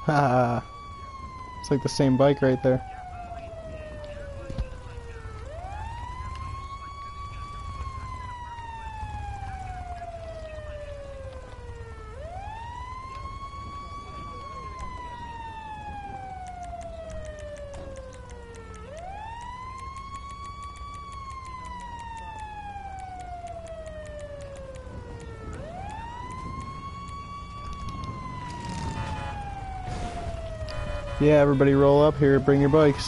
Ah, it's like the same bike right there. Yeah, everybody roll up here, bring your bikes.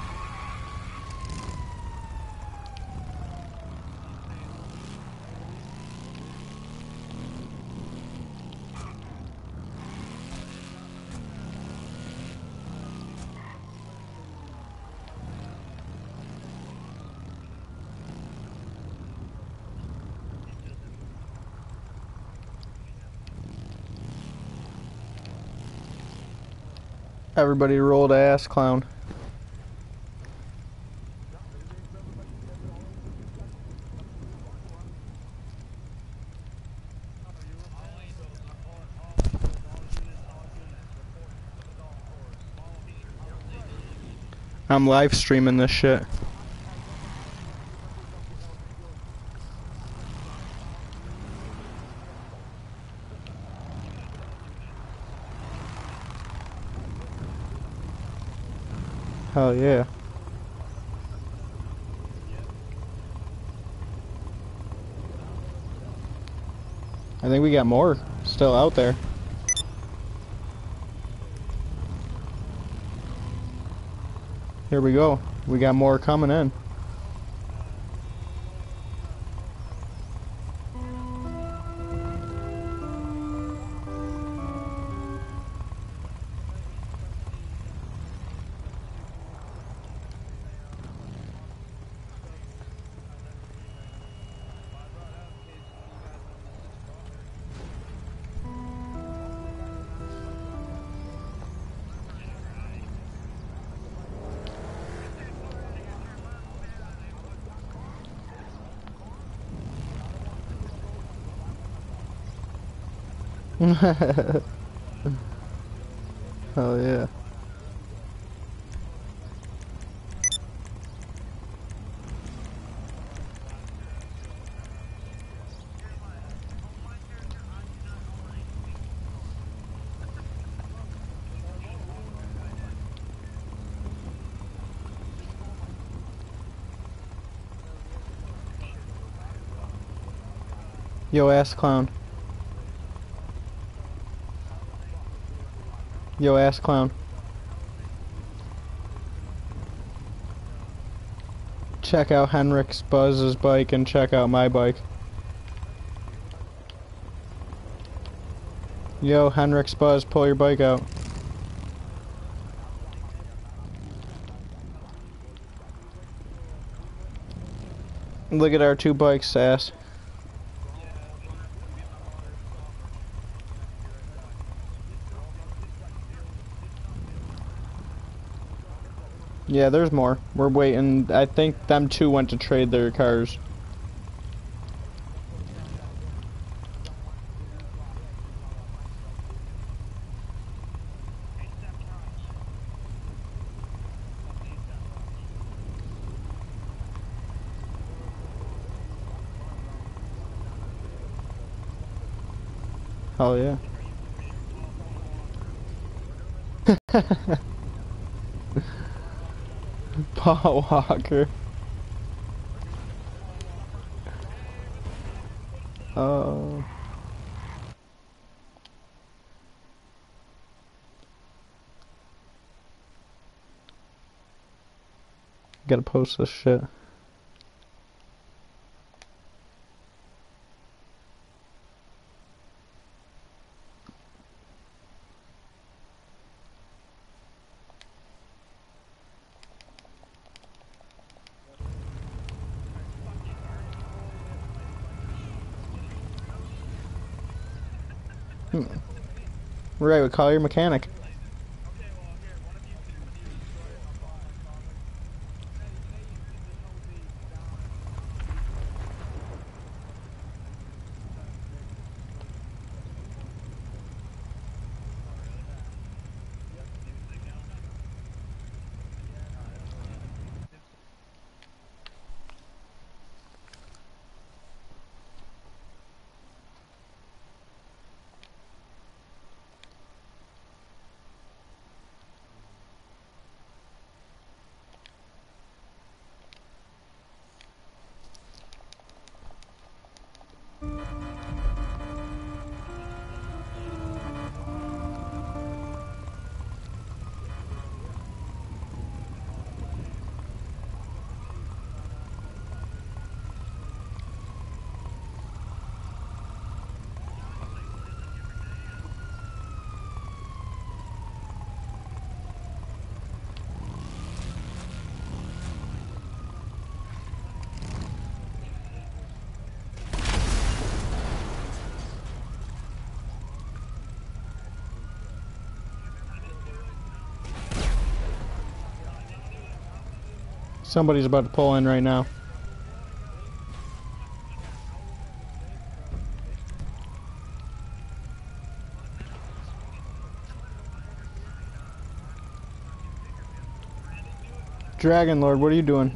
Everybody roll to Ass Clown. I'm live streaming this shit. Hell yeah. I think we got more still out there. Here we go. We got more coming in. Hell yeah. Yo, Ass Clown. Yo, Ass Clown. Check out Henrik's Buzz's bike and check out my bike. Yo, Henrik's Buzz, pull your bike out. Look at our two bikes, Ass. Yeah, there's more. We're waiting. I think them two went to trade their cars. Oh yeah. Paul Walker. Oh. Gotta post this shit. Right, we call your mechanic. Somebody's about to pull in right now. Dragon Lord, what are you doing?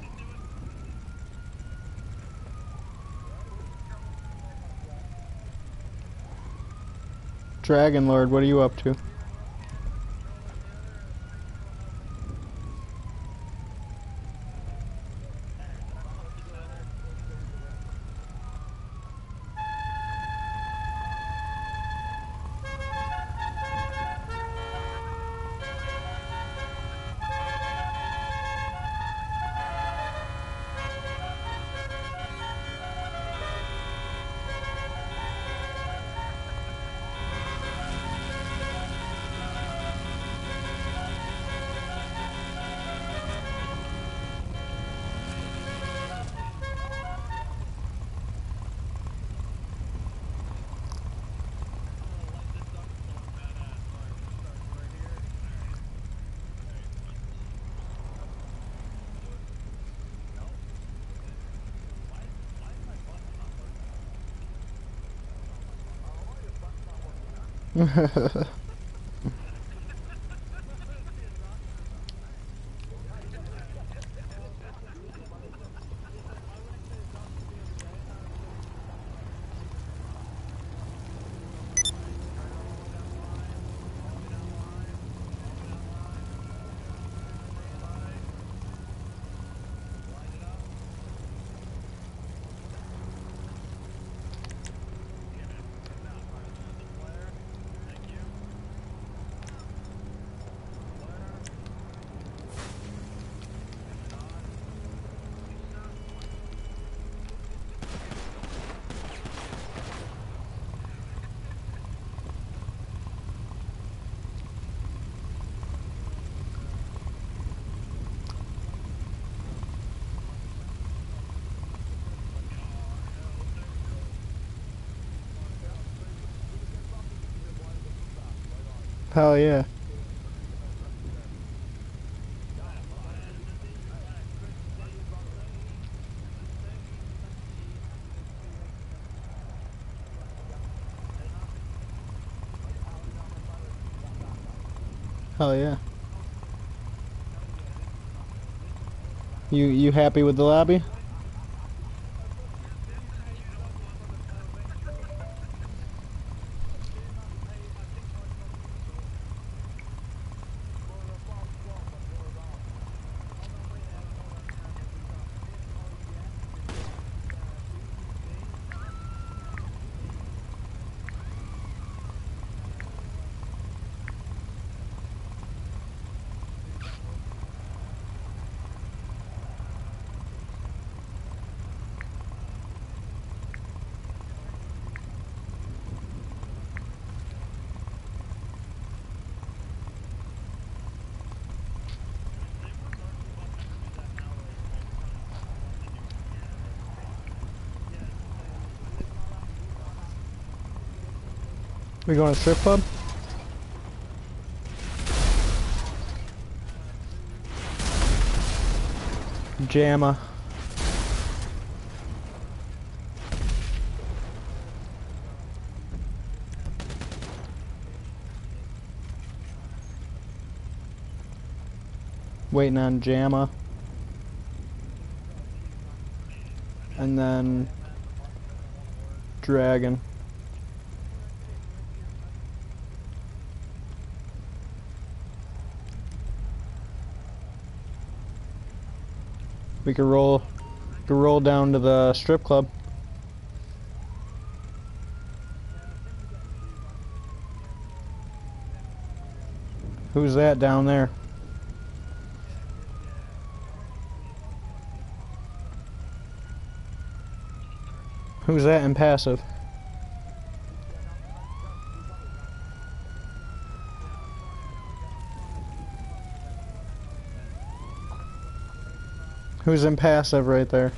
Dragon Lord, what are you up to? Hell yeah. Hell yeah. You happy with the lobby? We going to strip club? Jamma. Waiting on Jamma. And then Dragon. We could roll down to the strip club. Who's that down there? Who's that in passive? Who's in passive right there?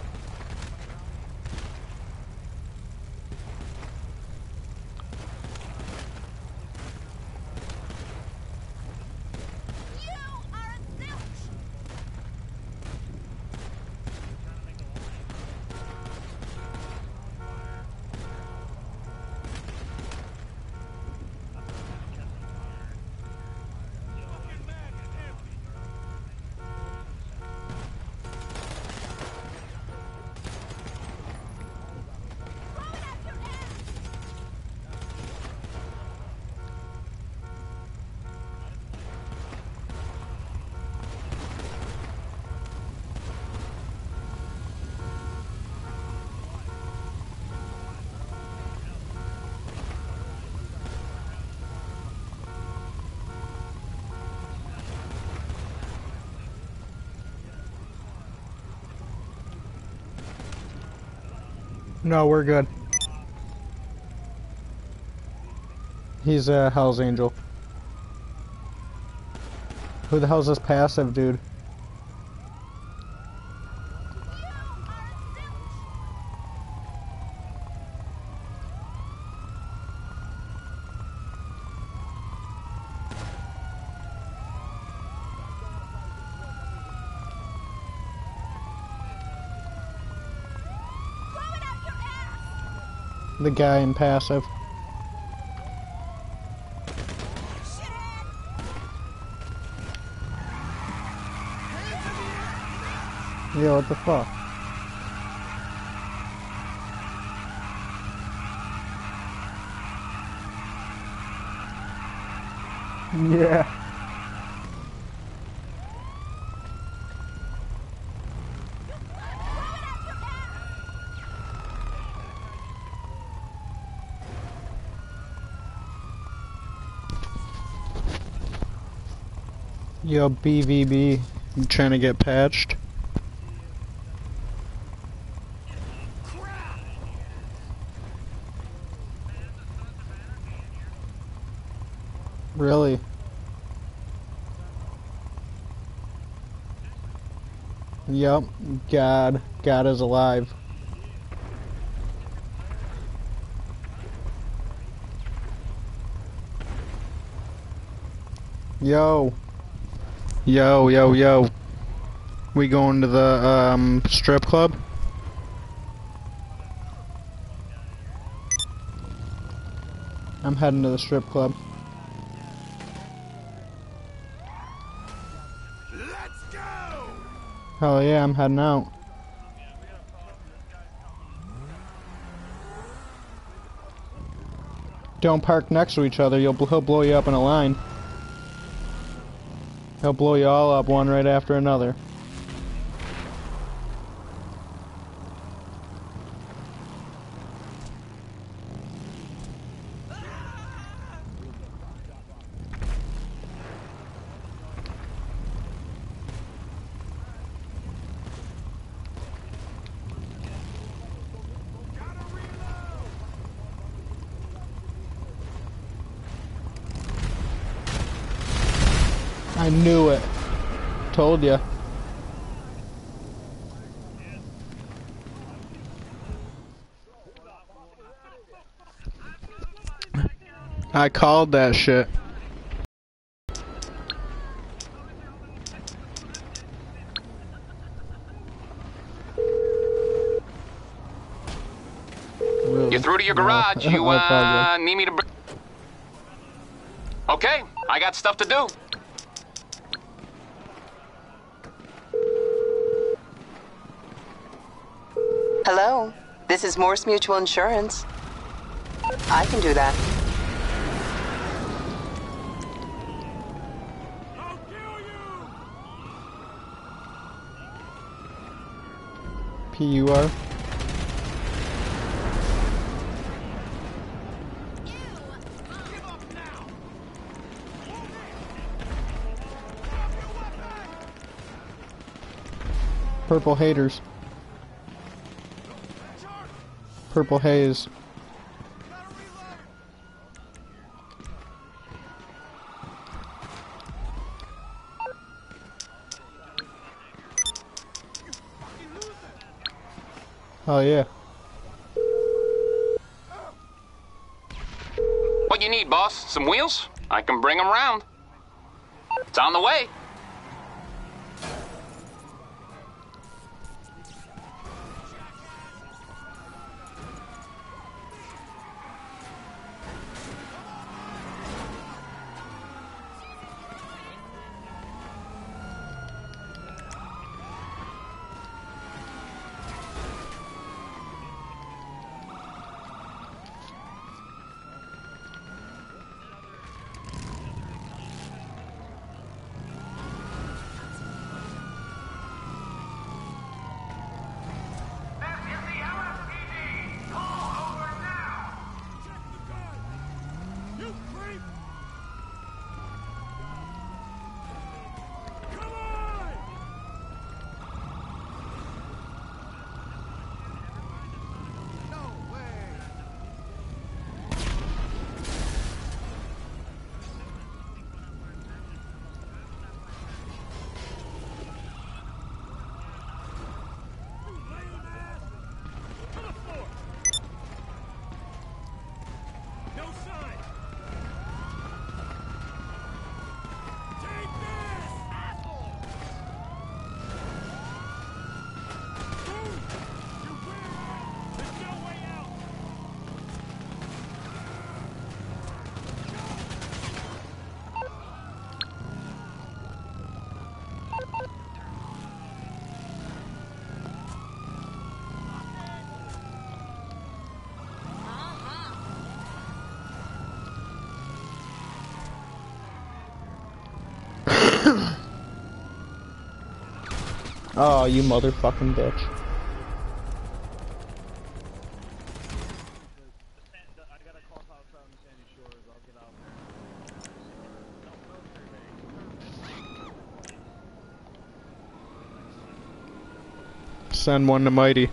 No, we're good. He's a Hell's Angel. Who the hell's this passive dude? The guy in passive. Yeah, what the fuck? Yeah. Yo, BVB, you trying to get patched? Really? Yep. God is alive. Yo. Yo. We going to the, strip club? I'm heading to the strip club. Let's go! Hell yeah, I'm heading out. Don't park next to each other, he'll blow you up in a line. He'll blow you all up one right after another. I knew it. Told ya. I called that shit. Really? You're through to your garage. You need me to Okay, I got stuff to do. Hello, this is Morse Mutual Insurance. I can do that. I'll kill you! PUR. Give up now! Purple haters. Purple haze. Oh yeah. What you need, boss? Some wheels? I can bring them round. It's on the way. Oh, you motherfucking bitch. Send one to Mighty.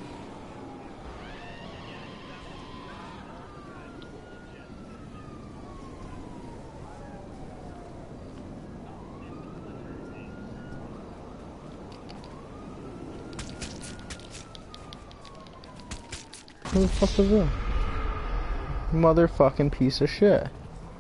Who the fuck is that? Motherfucking piece of shit.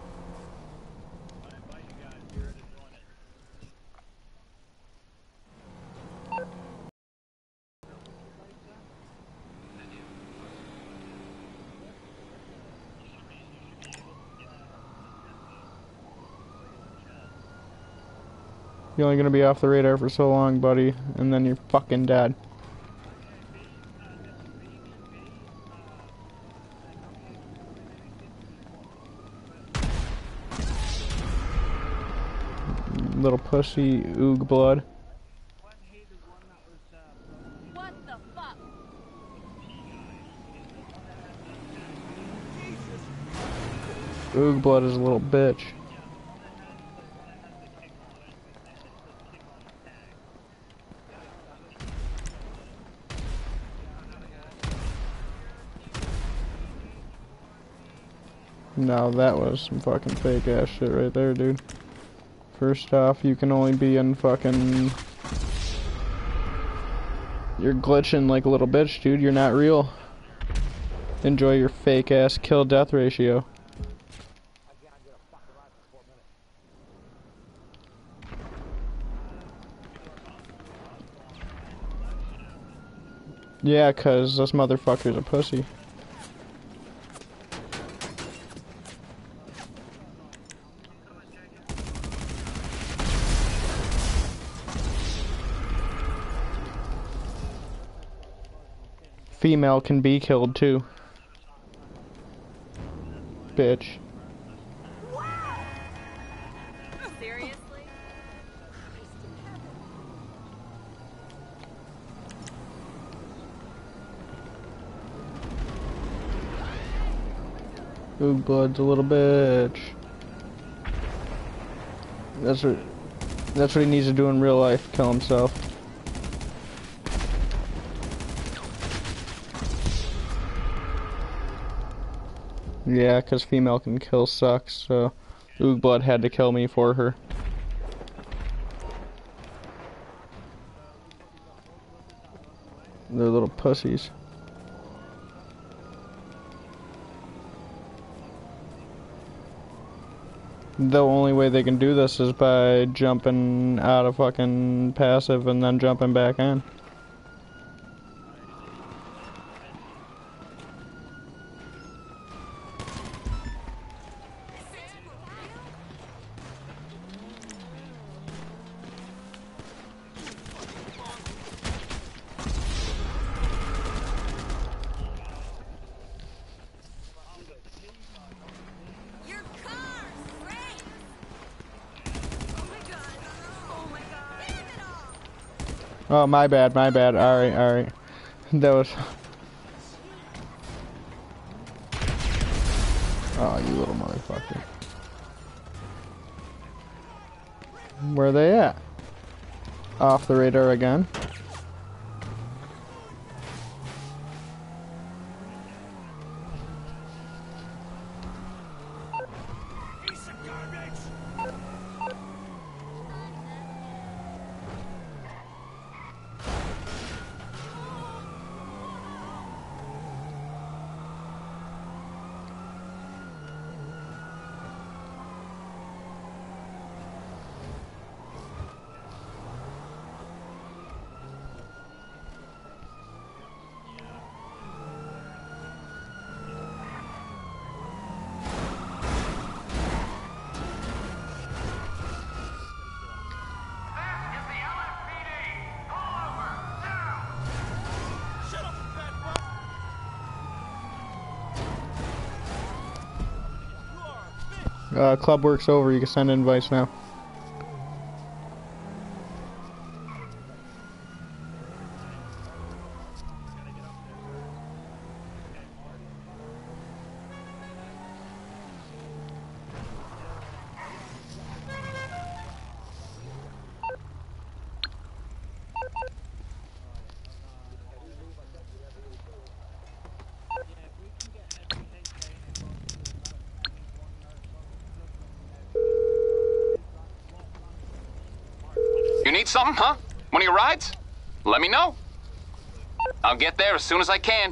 You're only gonna be off the radar for so long, buddy, and then you're fucking dead. Little pussy oog blood. What the fuck? Oog blood is a little bitch. No, that was some fucking fake ass shit right there, dude. First off, you can only be in fucking... You're glitching like a little bitch, dude. You're not real. Enjoy your fake ass kill death ratio. Yeah, 'cause this motherfucker's a pussy. Female can be killed too. Bitch. Seriously? Oog blood's a little bitch. That's what he needs to do in real life, kill himself. Yeah, 'cause female can kill sucks, so Oog blood had to kill me for her. They're little pussies. The only way they can do this is by jumping out of fucking passive and then jumping back in. Your car's great! Oh my god! Oh my god! Damn it all! Oh, my bad, my bad. Alright, alright. That was... Oh, you little motherfucker. Where are they at? Off the radar again. Piece of garbage! Club work's over, you can send invites now. Need something, huh? One of your rides? Let me know. I'll get there as soon as I can.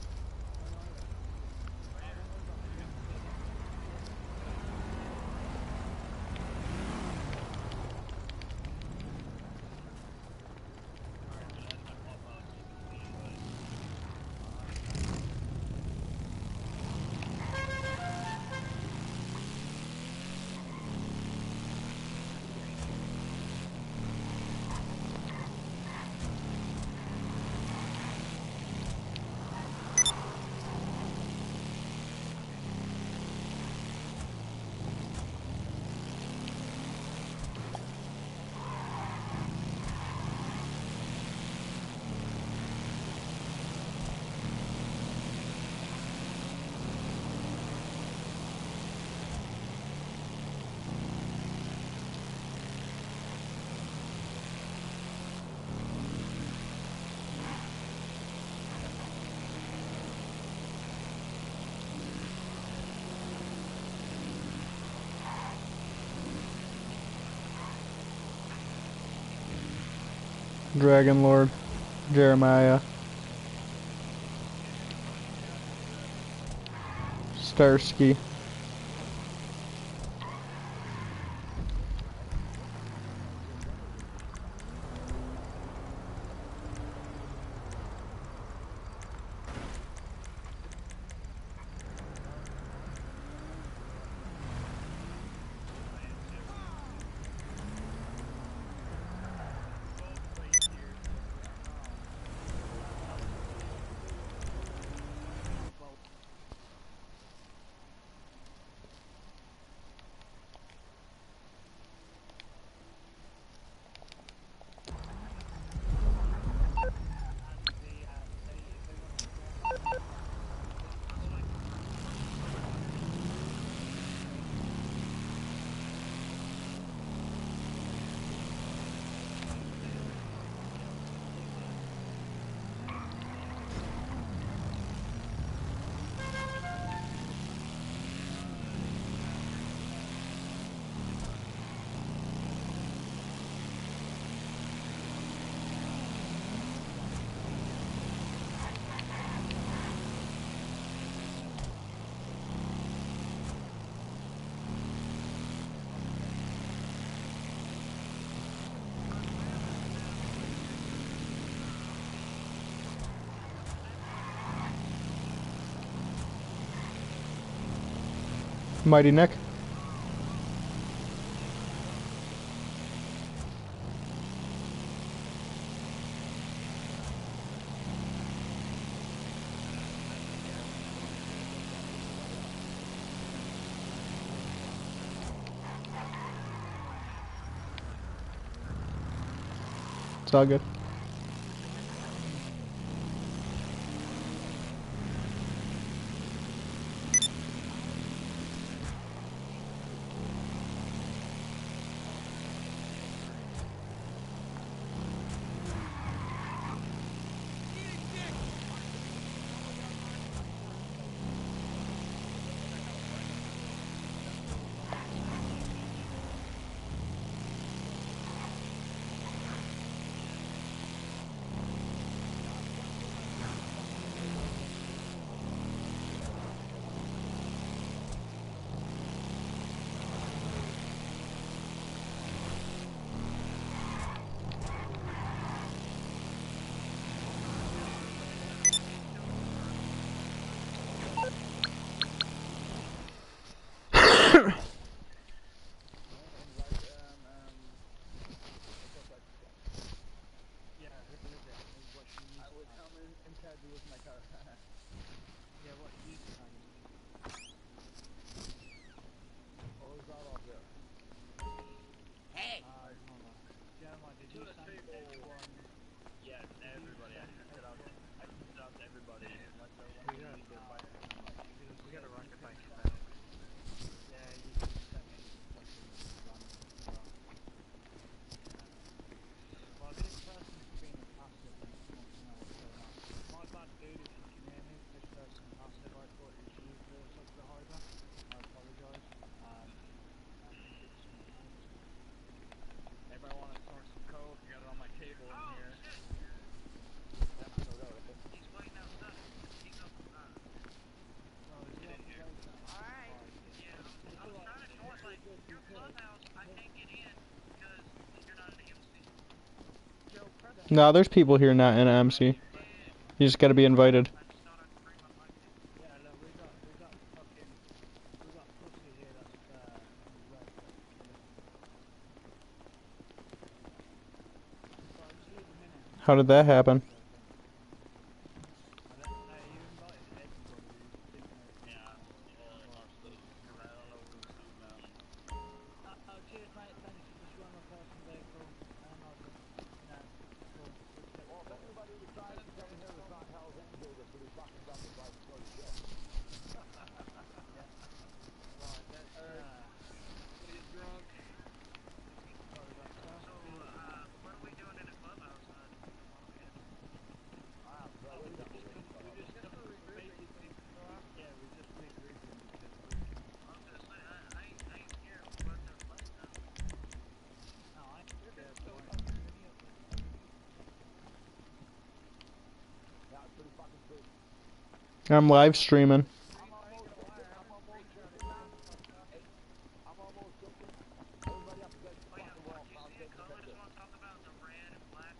Dragon Lord, Jeremiah, Starsky. Mighty Nick. It's all good. No, there's people here not in MC. You just gotta be invited. Yeah, look, we got pussy here that's red. So just leave them in it. How did that happen? I don't know, you invited everybody, you didn't know. Yeah, oh, cheers mate, thanks for just running my personal vehicle. I'll just, cool. Respect. Right, let's, get drunk. Sorry about that. What are we doing in the clubhouse? We just come basically, yeah, we're just regrouping because we, I was gonna say, I ain't scared of what they're playing now. no, I ain't scared, boy. I'm live streaming. Oh yeah, what, you see a color just want to talk about the red and black?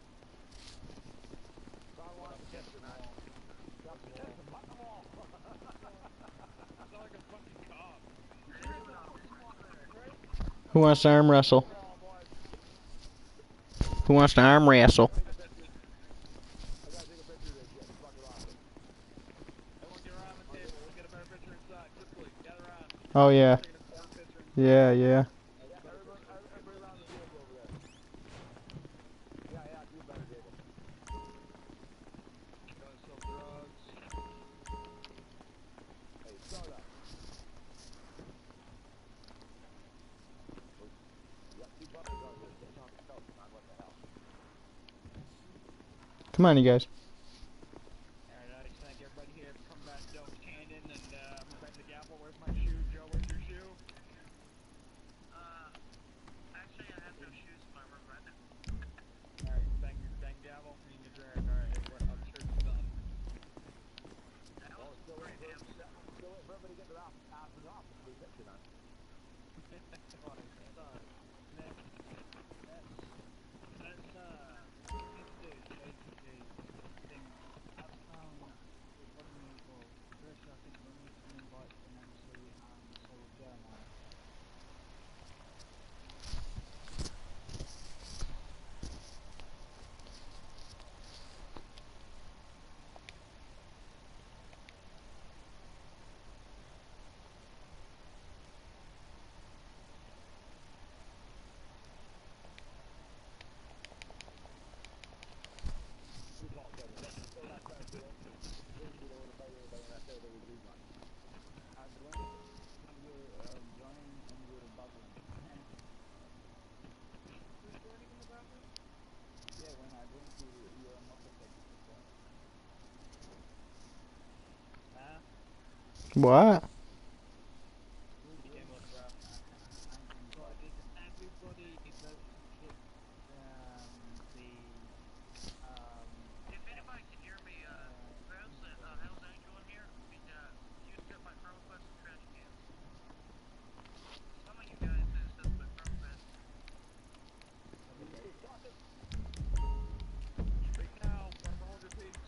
Who wants to arm wrestle? Who wants to arm wrestle? Oh yeah. Yeah, yeah. Come on, you guys. Alright, I just thank everybody here for coming back to Delta Canyon, and I'm back to Gavel. Where's my shoe? Joe, where's your shoe? Actually I have no shoes in my room right now. Alright, bang Gavel, me and your drag. Alright, I'm sure it's done. That was pretty damn simple. What? If anybody can hear me, there's a Hell's Angel in here. You accept my friend request and trash cans. Some of you guys did accept my friend request. Speak now, hold your peace.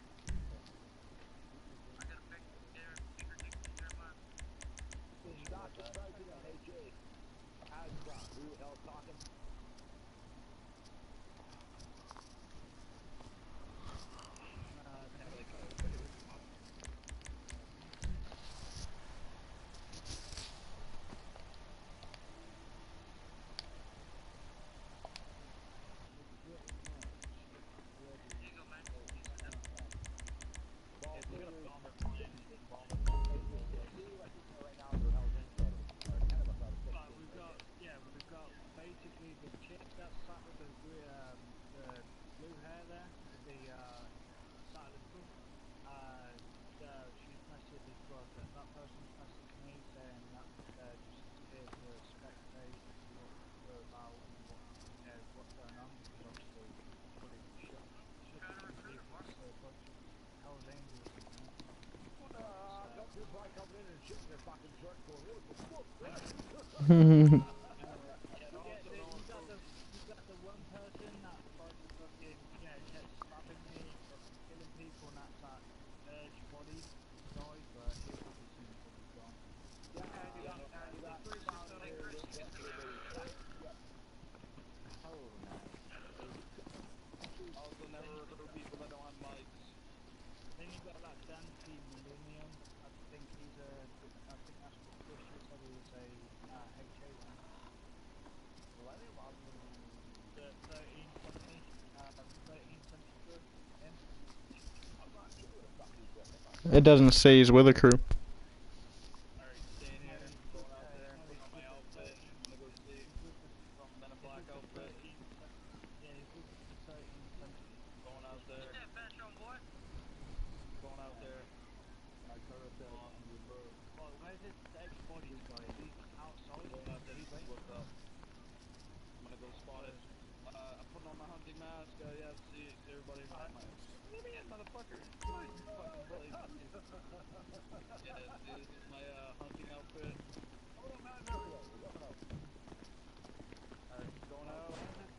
I got a big, bigger dick than Jeremiah. Here you go, man. We've got basically the chick that sat with the blue hair there, the sat at the front. She's messaged, well, that person's messaged me saying that just here to spectate what about what's going on, because obviously pretty shut a bunch of Hell's Angels in here. You got the one person that like fucking, It doesn't say he's with a crew. Alright, staying here, going out there and putting on my outfit. I'm gonna go sleep. Then a black outfit. Yeah, he's with the 13 Sentinel. Going out there. Get that bench on, boy. Going out there. Right, where's this ex-body guy? Is he outside? Going out there to Is he see waiting? what's up. I'm gonna go spot it. I'm putting on my hunting mask. Yeah, see everybody. What do you mean, motherfucker? Fucking really. Yeah, this is my hunting outfit. Alright, going out.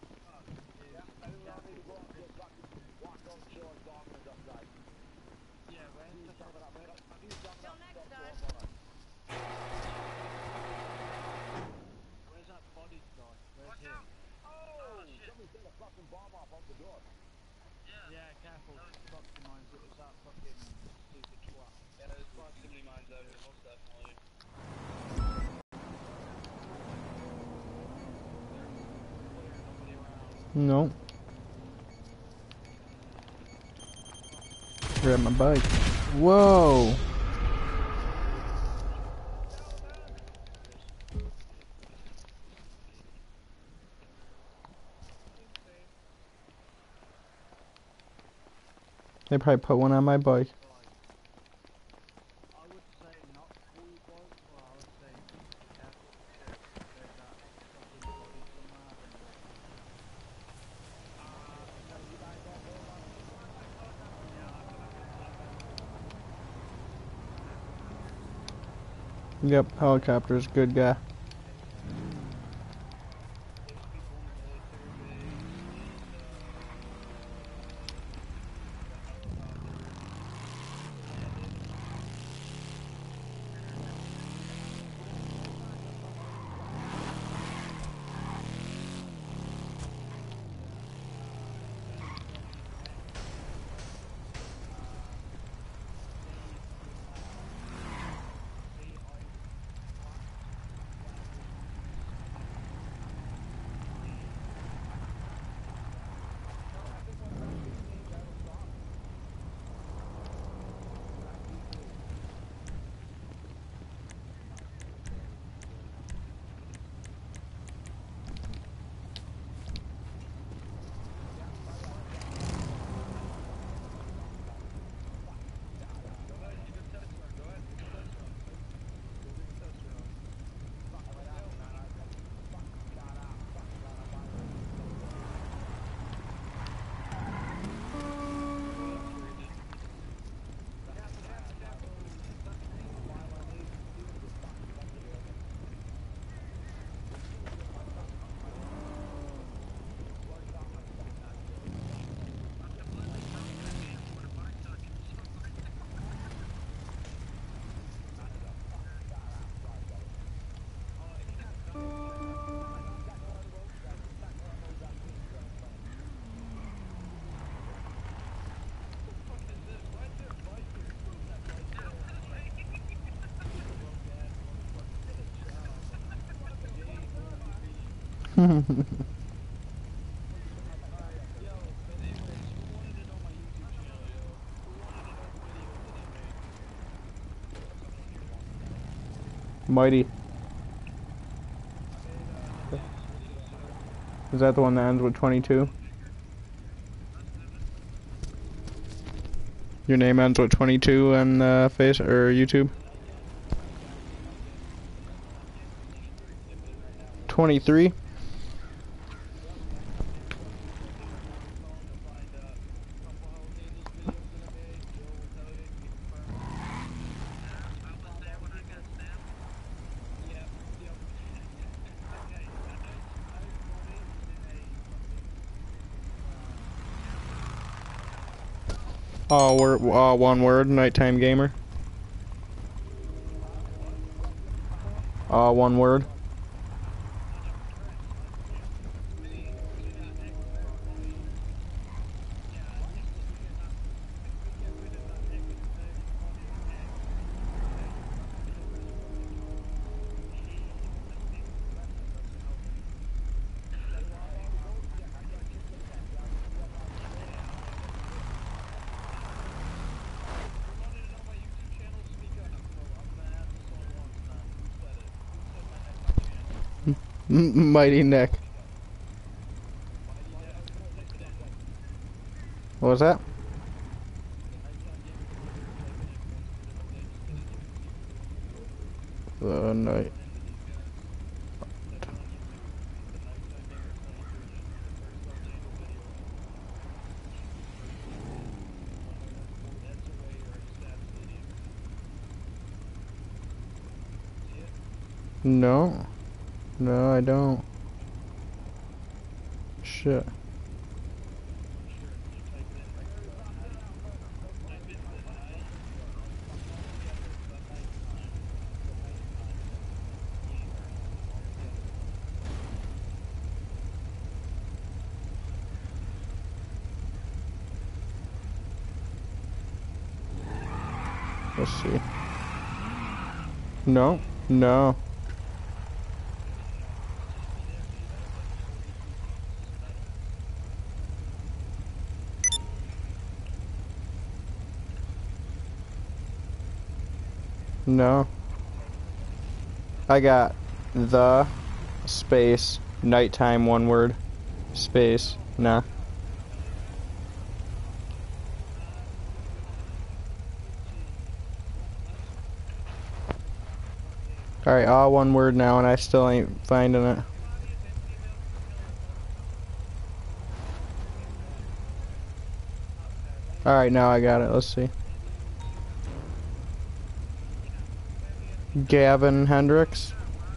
Yeah, where's the Till next time. Where's that body guy? Where's Watch him? out! Oh, shit. Yeah, careful. Proxy mines. It was that fucking stupid twat. Yeah, there's proximity mines out here, most definitely. Nobody around. No. Grab my bike. Whoa! They probably put one on my bike. I would say not full bike, or I would say careful. There's that fucking body somewhere. Yep, helicopter's good guy. There's people in the military base Mighty. Is that the one that ends with 22? Your name ends with 22 on face or YouTube? 23? One word, nighttime gamer. One word. Mighty Nick. What was that? The night. No. No, I don't. Shit. Let's see. No. No. No. I got the space nighttime one word space. Nah. Alright, all one word now and I still ain't finding it. Alright, now I got it. Let's see. Gavin Hendricks.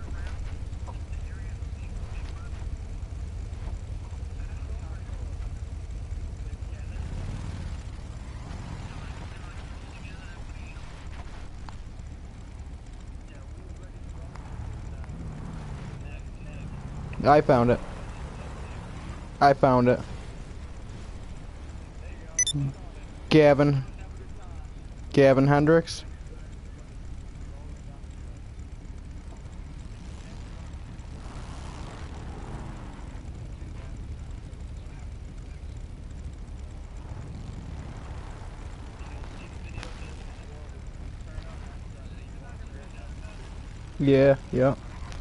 I found it. I found it. Gavin Hendricks. Yeah, yeah.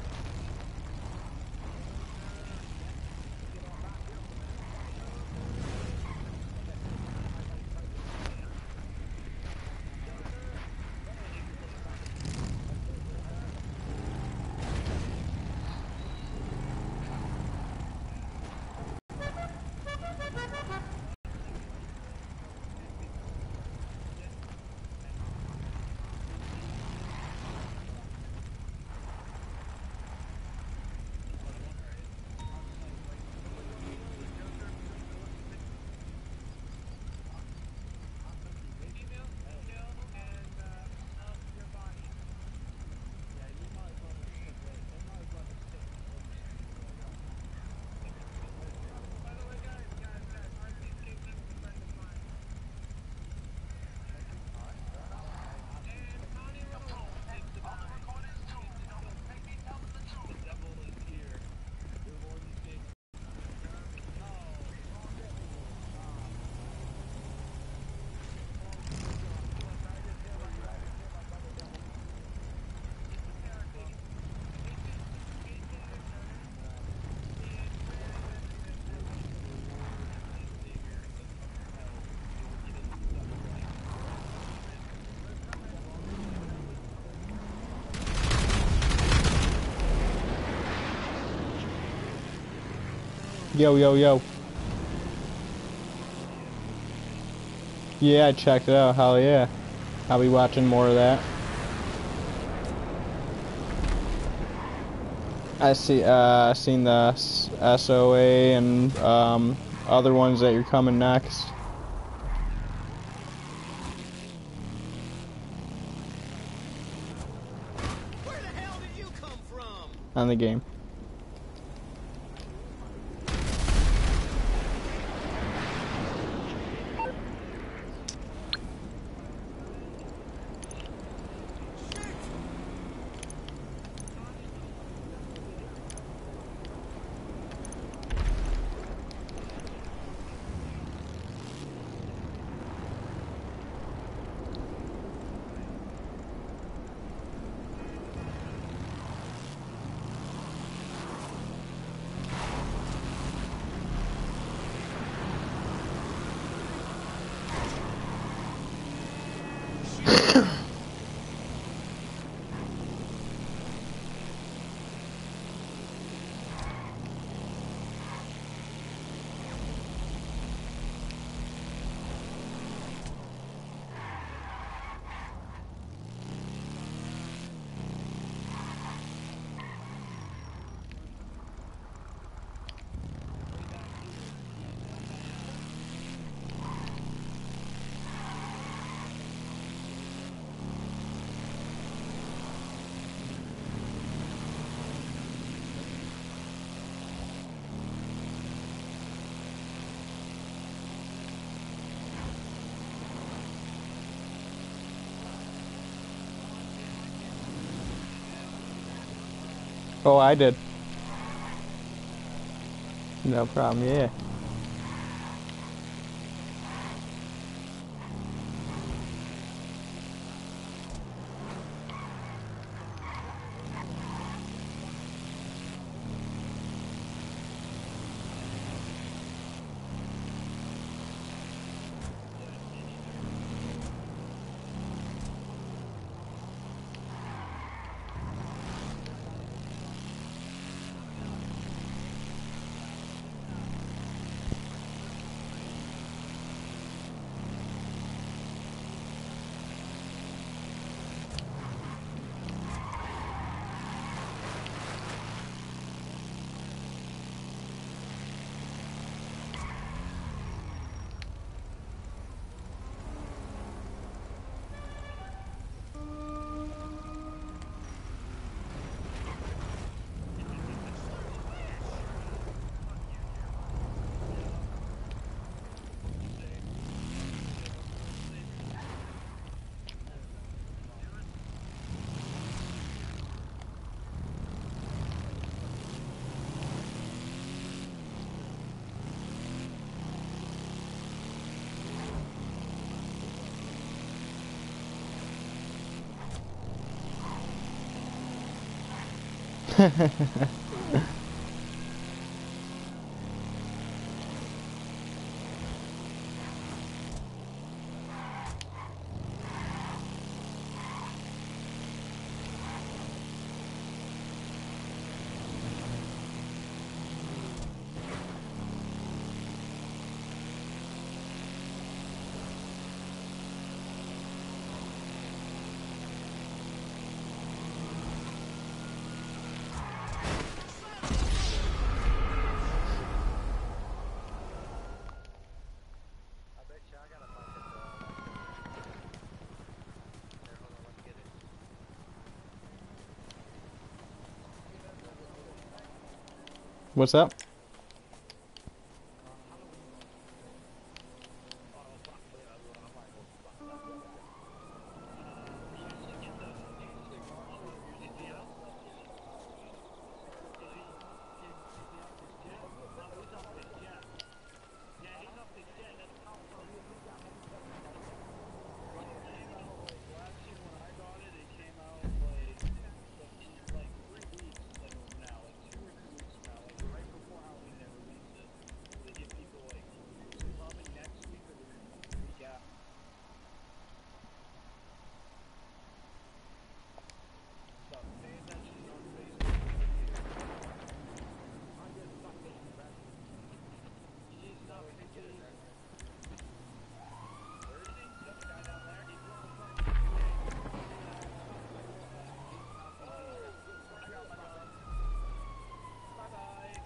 Yo, yo, yo. Yeah, I checked it out. Hell yeah. I'll be watching more of that. I seen the SOA and other ones that you're coming next. Where the hell did you come from? On the game. Oh, I did. No problem, yeah. I bet you I got a fucking Here, hold on, let me get it. What's up? Last year when I got it, it came out like 3 weeks ago now, like 2 or 3 weeks now, like right before Halloween they released it. So they give people like, so probably next week or the week after. Stop paying attention on Facebook. You need to stop picking. Where is he? Is that the guy down there? He's on the front. I got my dog. Bye-bye.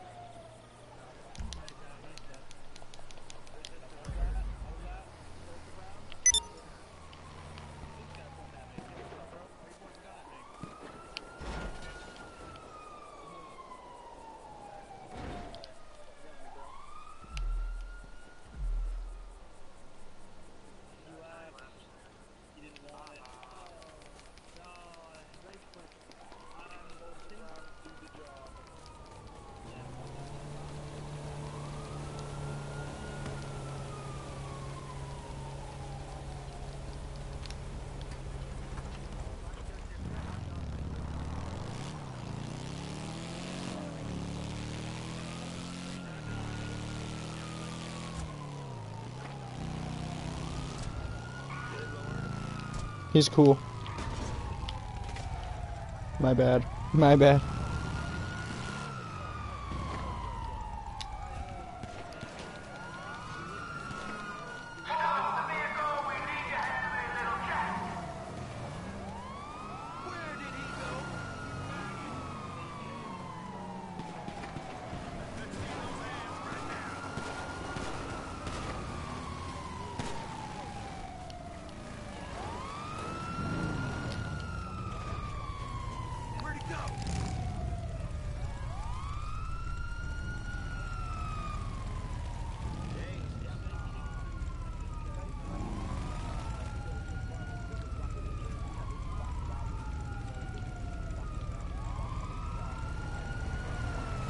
He's cool. My bad. My bad. Where'd he go?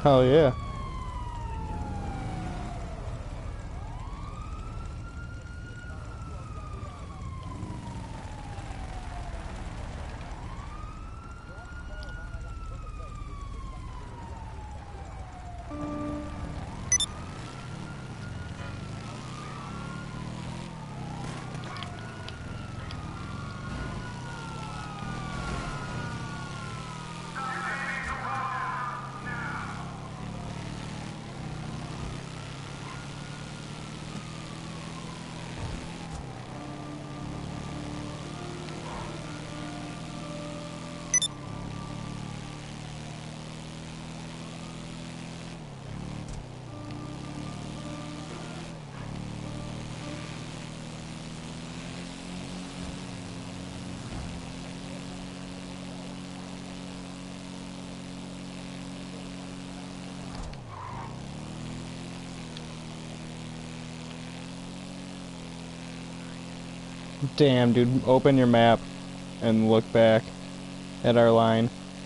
Hell yeah. Damn, dude, open your map and look back at our line.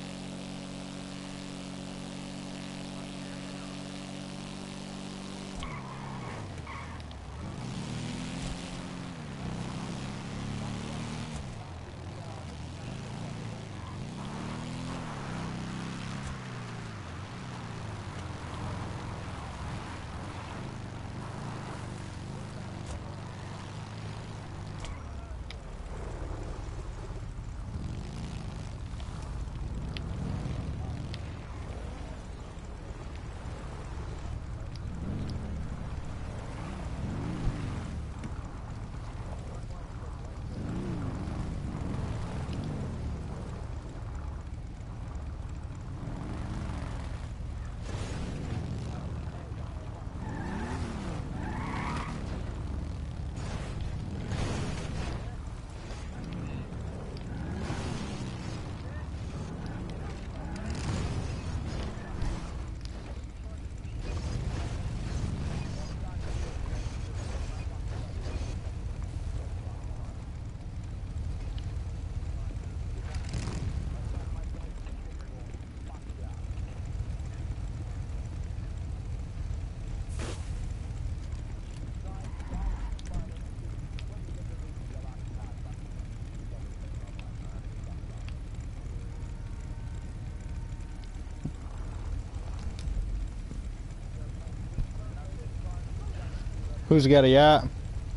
Who's got a yacht?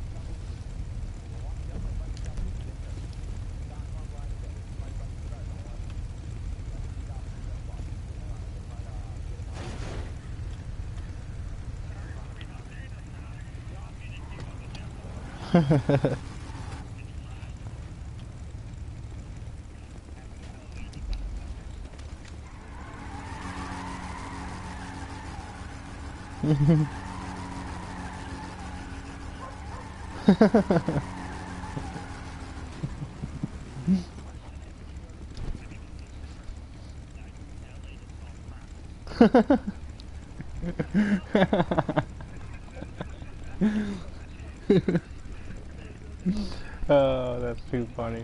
Oh, that's too funny.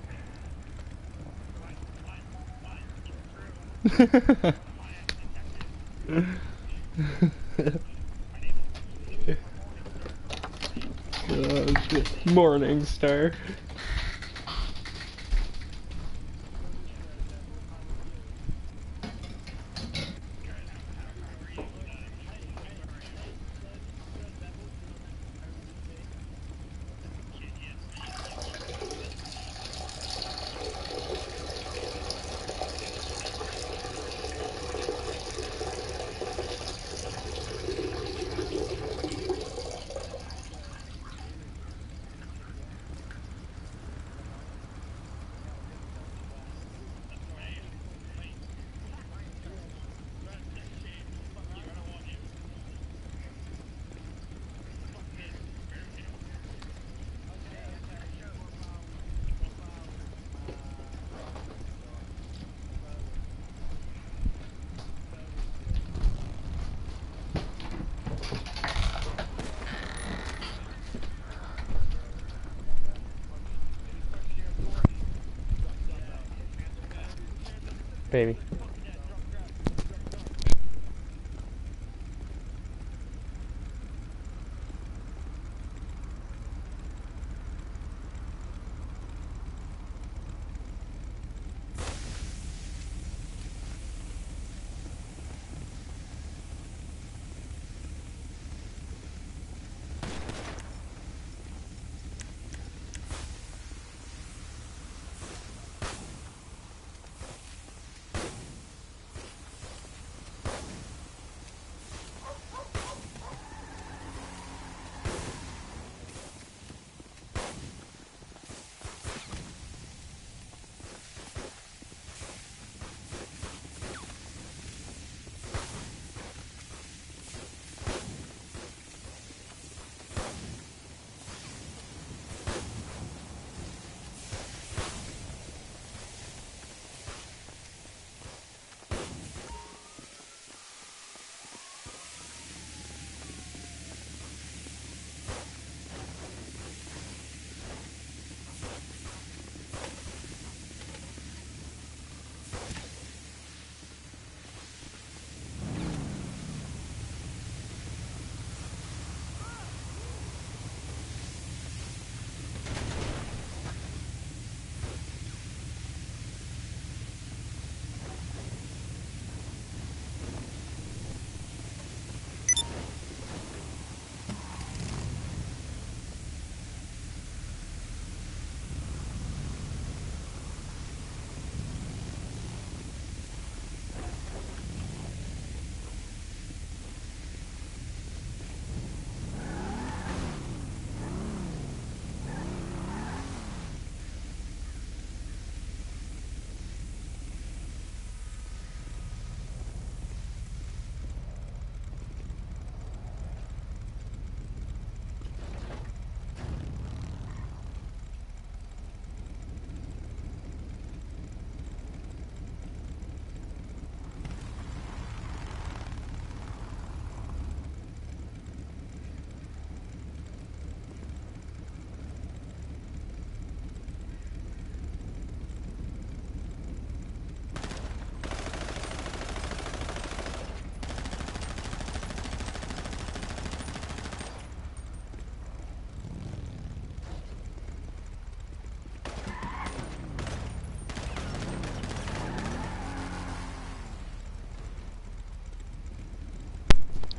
Oh, shit. Morning Star. Baby.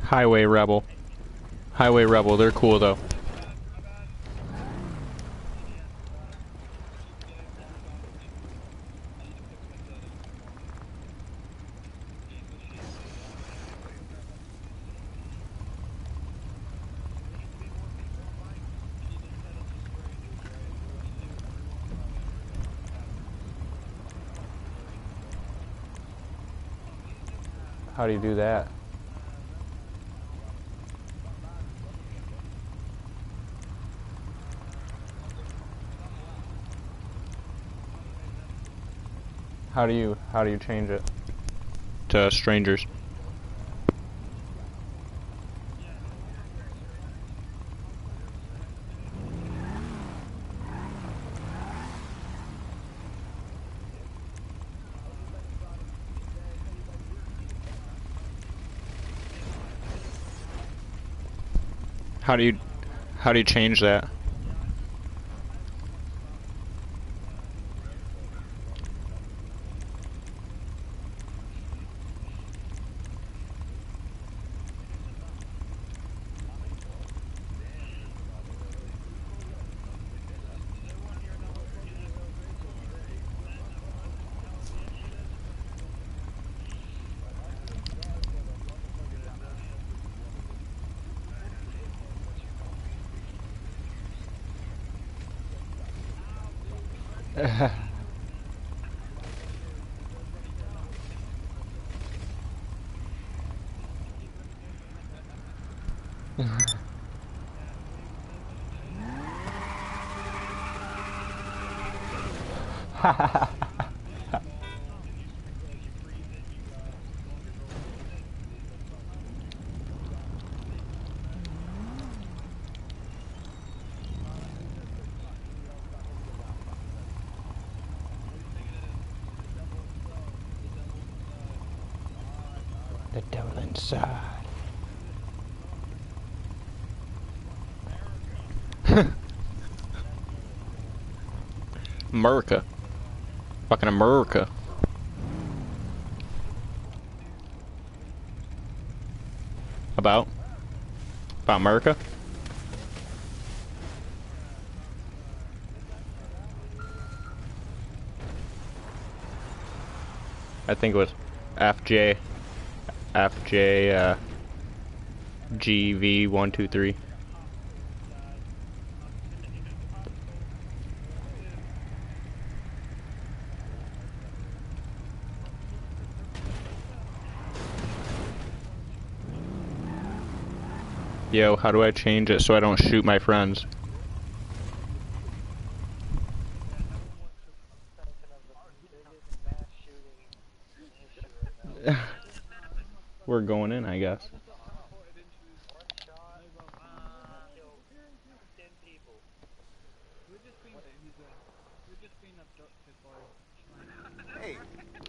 Highway Rebel. Highway Rebel, they're cool though. How do you do that? How do you change it to strangers? How do you change that? The devil inside. America. Fucking America. About America? I think it was FJ GV123. Yo, how do I change it so I don't shoot my friends? We're going in, I guess. Hey,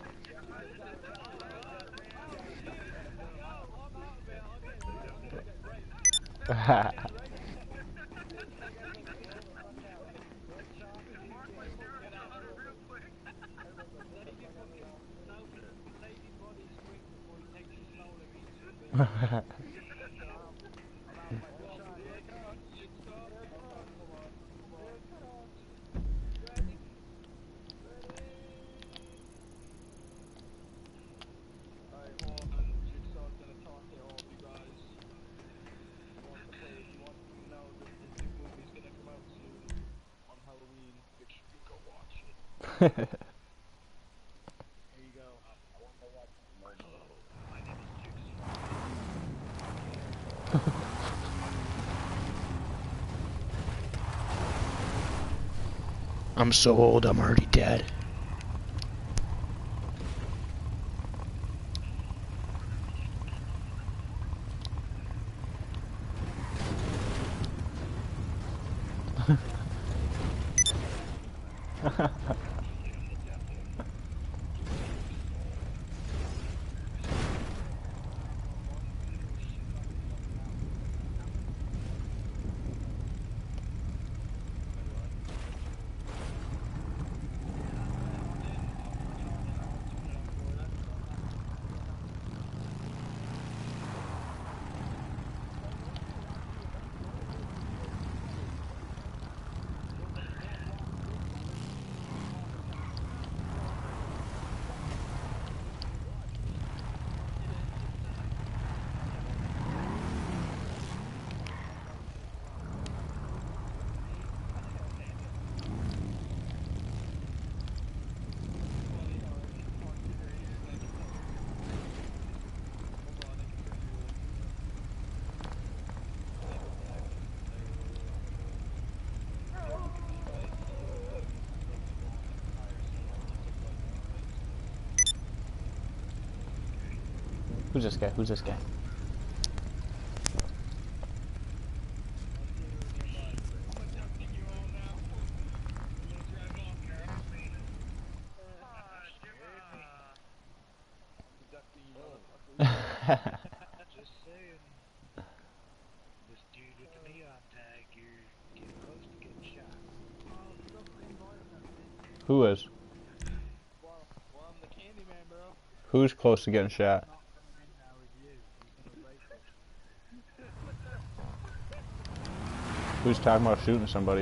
I'm so old, I'm already dead. Who's this guy? Who's this guy? Just saying. This dude with the neon tag, you're getting close to getting shot. Who is? Well, I'm the Candyman, bro. Who's close to getting shot? Not coming in now with you. He's gonna rape us. Who's talking about shooting somebody?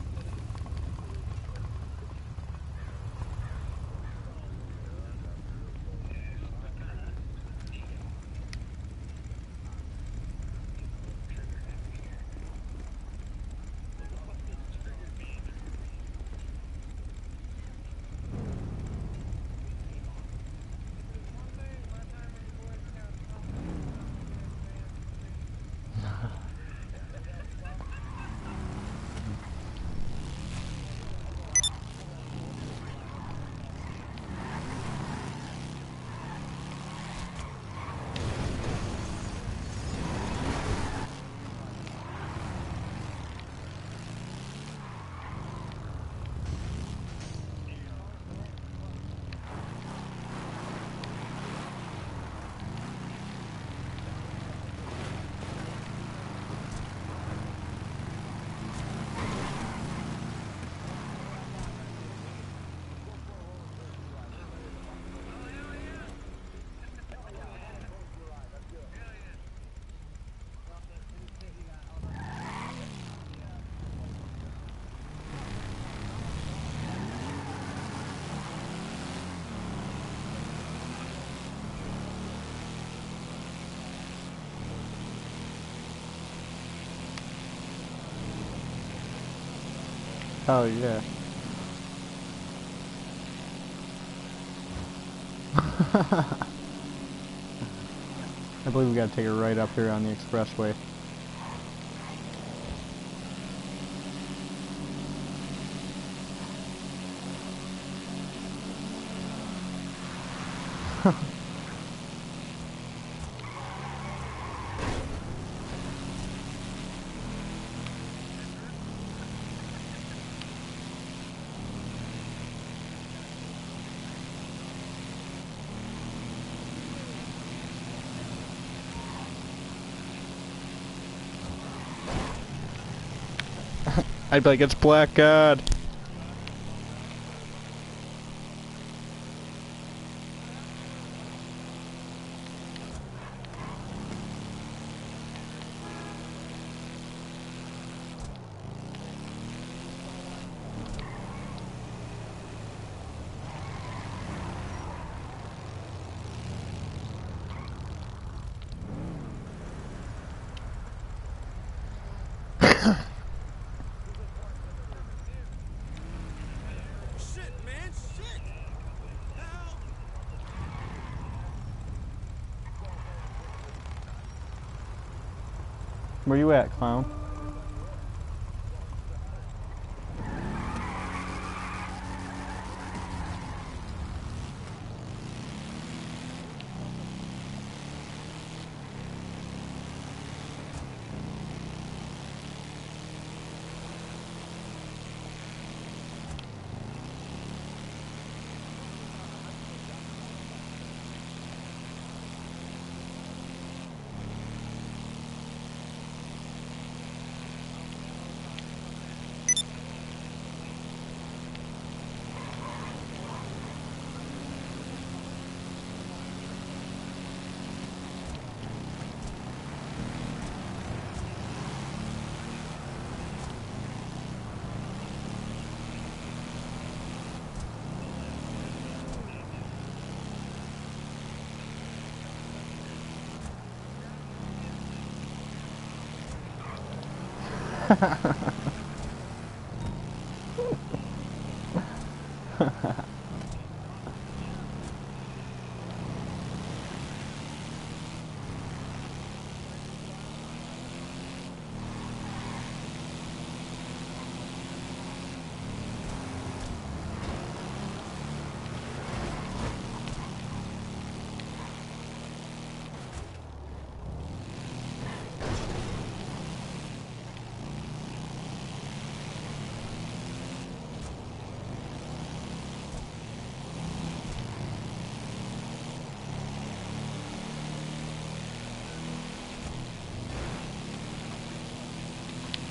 Oh yeah. I believe we gotta take it right up here on the expressway. I'd be like, it's Black God. Shit, man, shit! Help! Where you at, clown?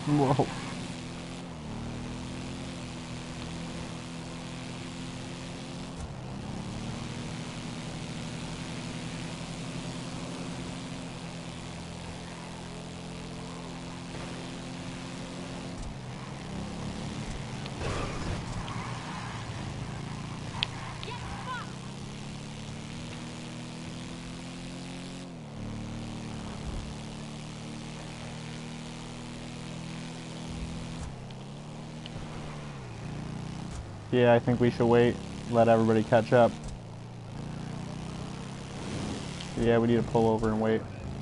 Whoa. Yeah, I think we should wait, let everybody catch up. Yeah, we need to pull over and wait.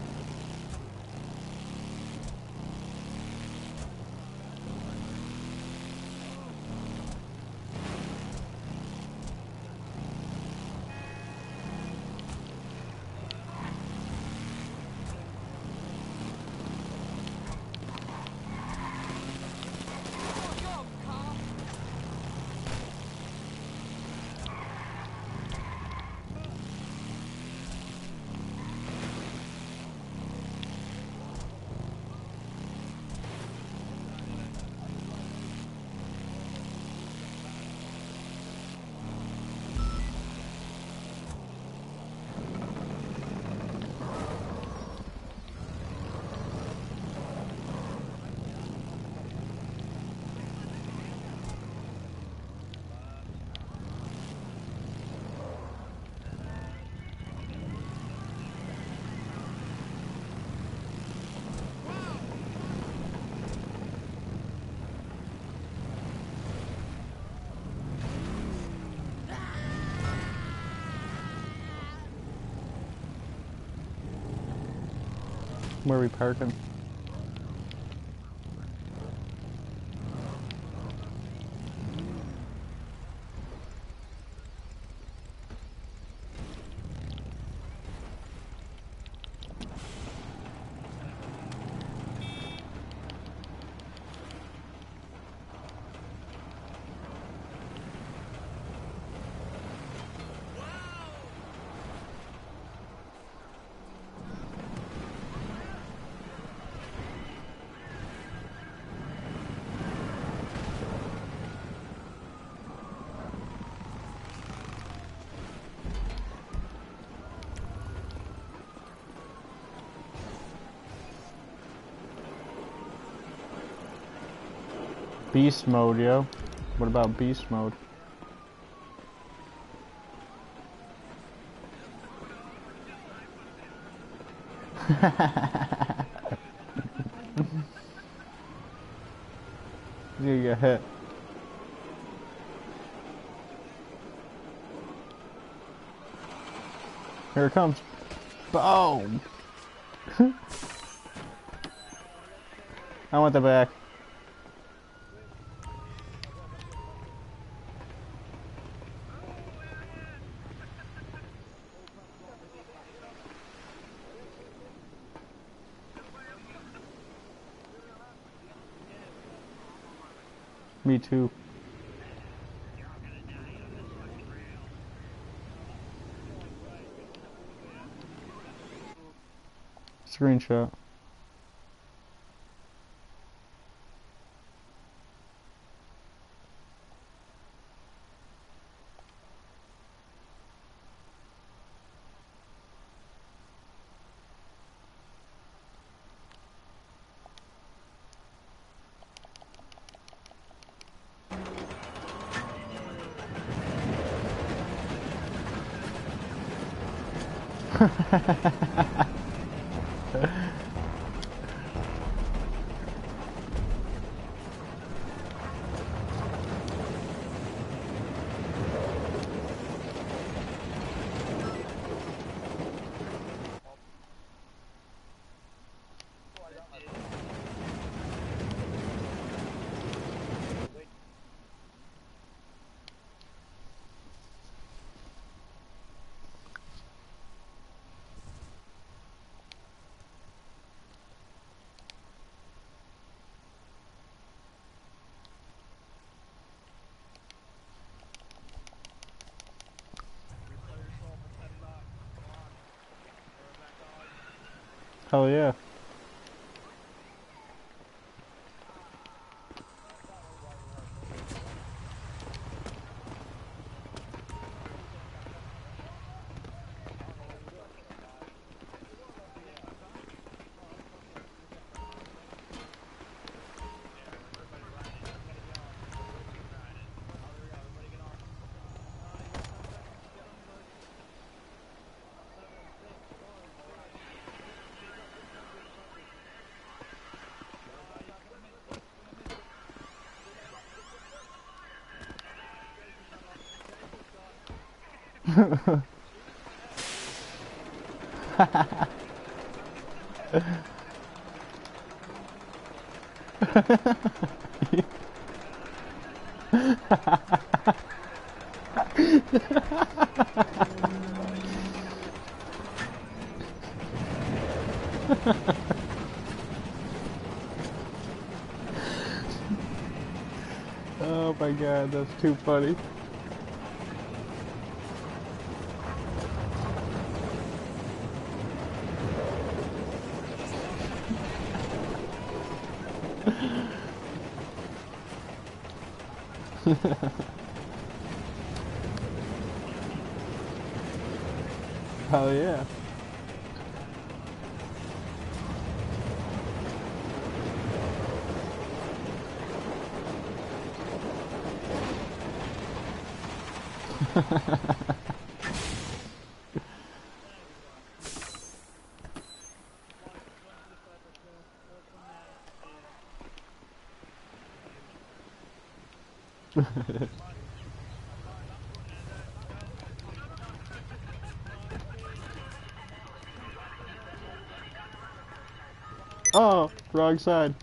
Where are we parking? Beast mode, yo. What about beast mode? You get hit. Here it comes. Boom! I want the back. Me too. Screenshot. Hell yeah. Oh my god, that's too funny. Hell yeah. Oh, wrong side.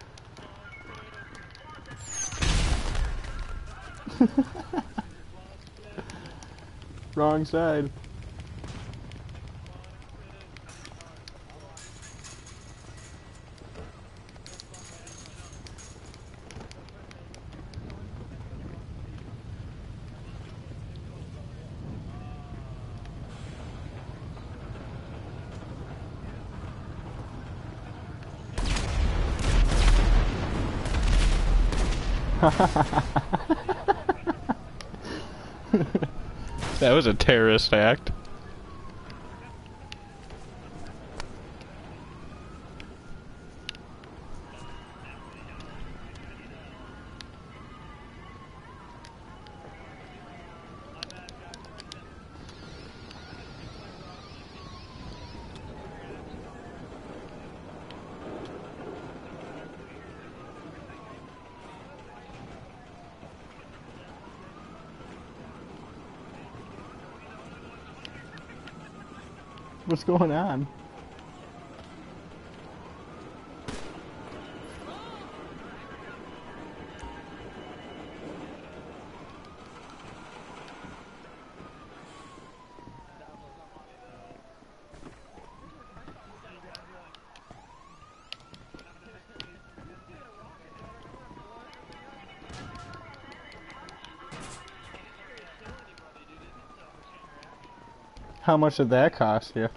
Wrong side. That was a terrorist act. What's going on? How much did that cost you?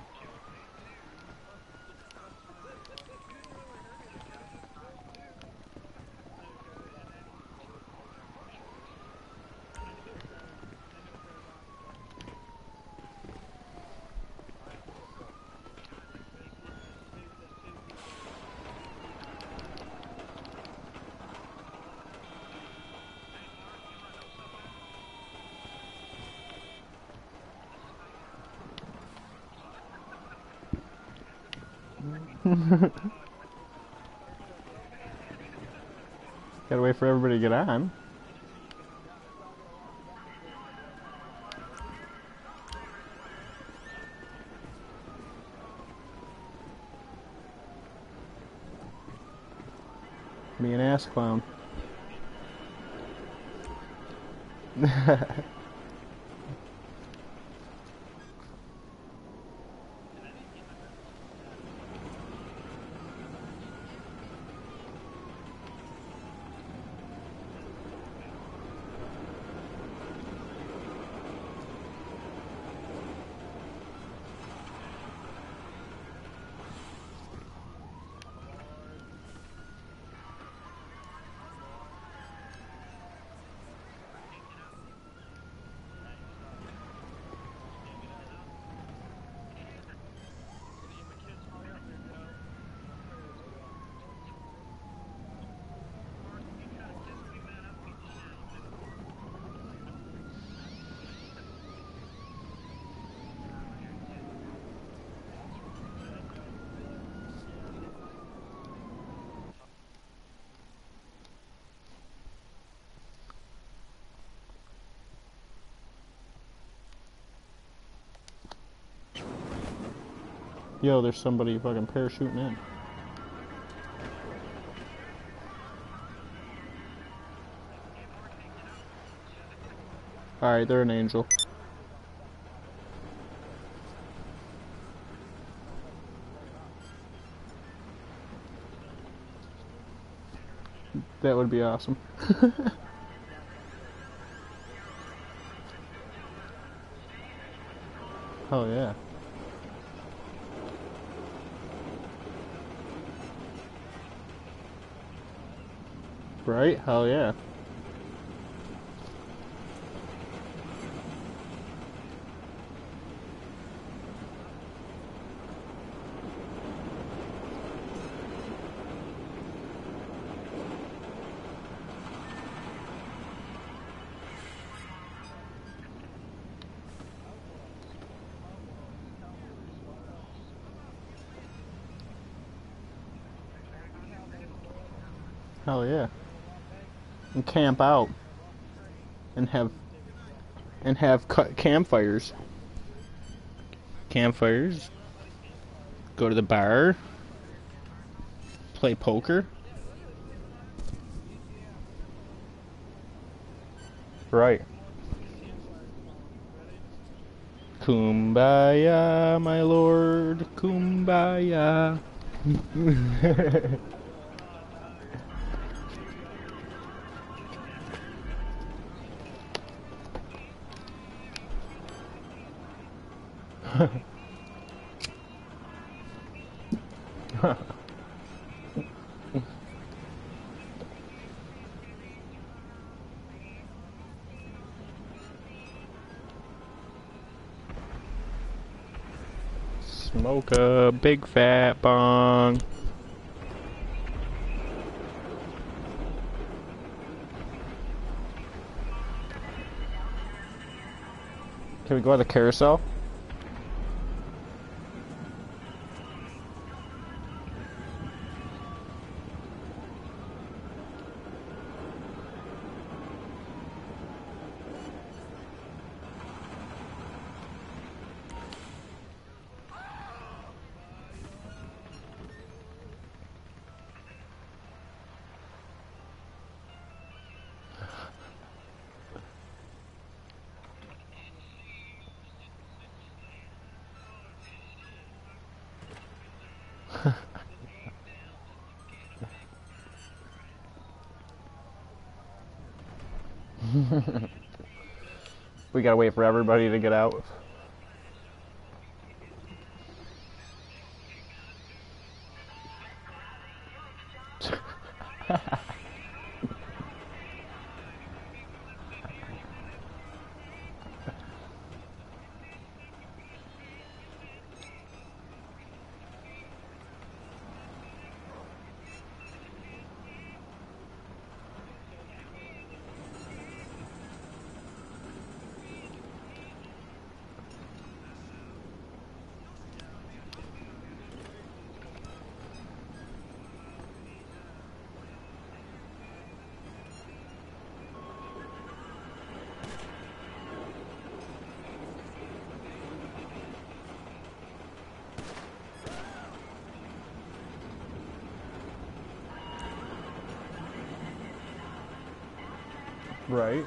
Gotta wait for everybody to get on. Me an ass clown. Yo, there's somebody fucking parachuting in. Alright, they're an angel. That would be awesome. Oh yeah. Right? Hell yeah. Hell yeah. And camp out. And have campfires. Campfires. Go to the bar. Play poker. Right. Kumbaya, my lord. Kumbaya. Smoke a big fat bong. Can we go to the carousel? We gotta wait for everybody to get out. Right.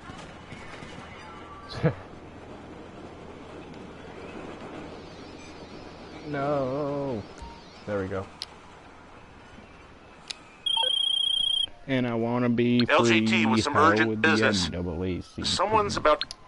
No. There we go. And I want to be free. LGT with some Hell urgent with the business. NAACP. Someone's about to...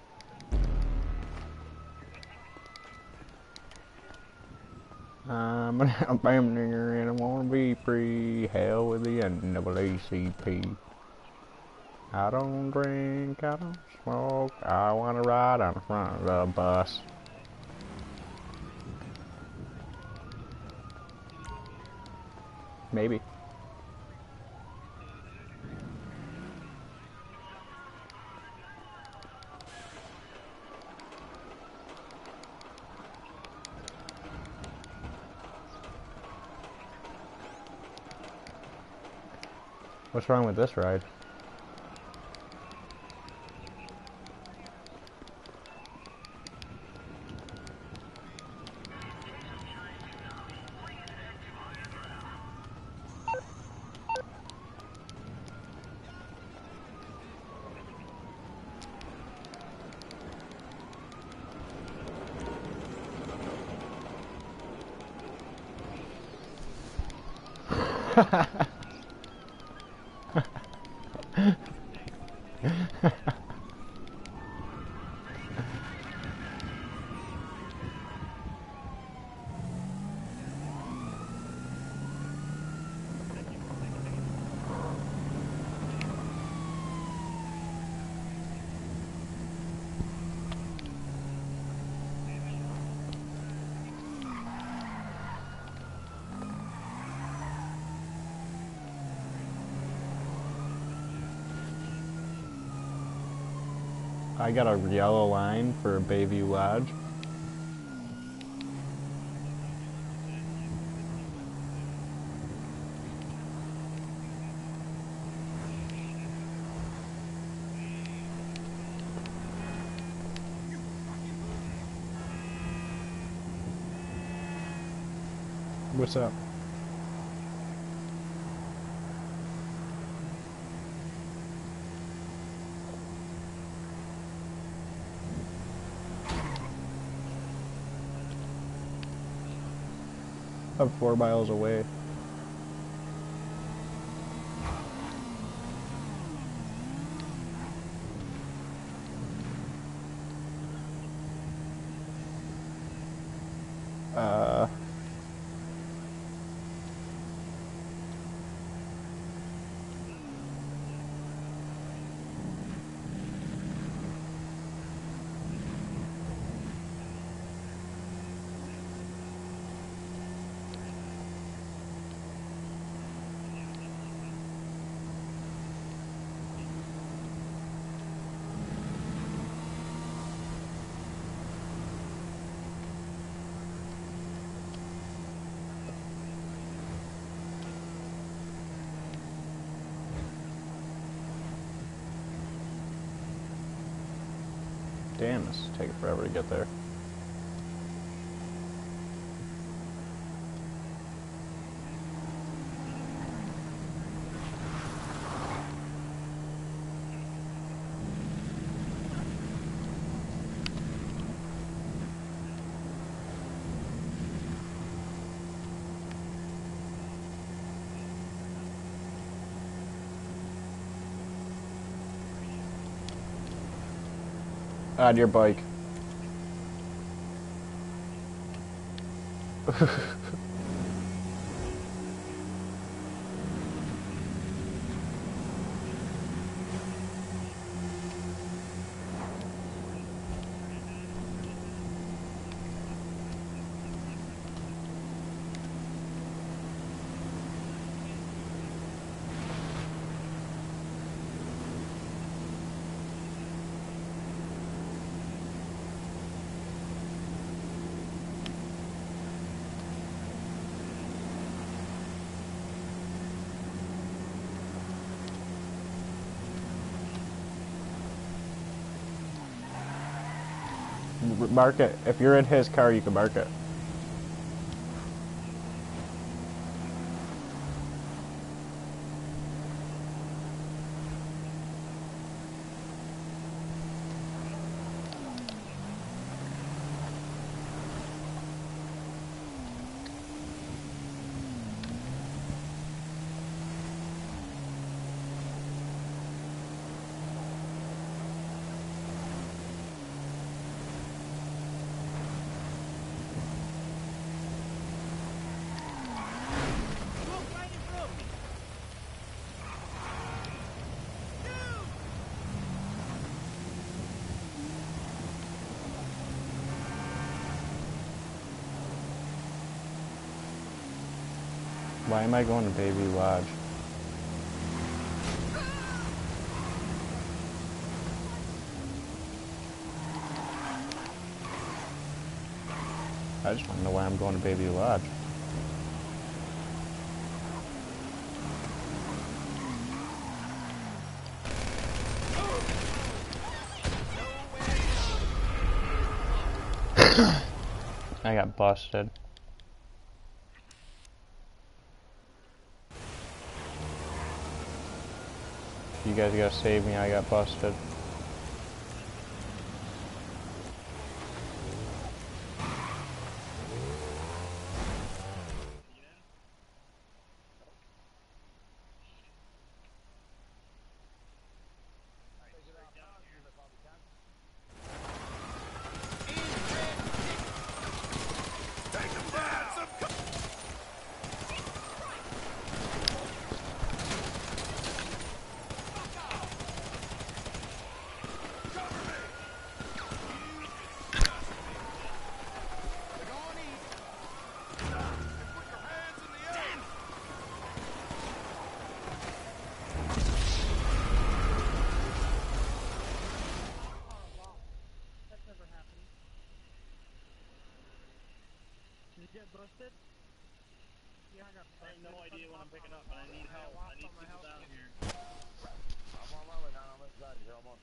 I'm an Alabama and I want to be free. Hell with the NAACP. I don't drink, I don't smoke. I want to ride on the front of the bus. Maybe. What's wrong with this ride? I got a yellow line for Bayview Lodge. What's up? I'm 4 miles away. Uh... Damn, this is taking forever to get there. On your bike. Mark it. If you're in his car, you can mark it. Why am I going to Bayview Lodge? I just want to know why I'm going to Bayview Lodge. I got busted. You guys gotta save me, I got busted. get busted? Yeah, I got busted. I have no idea what I'm picking up, and I need help. I need people down here. I'm on my way down. I'm inside here almost.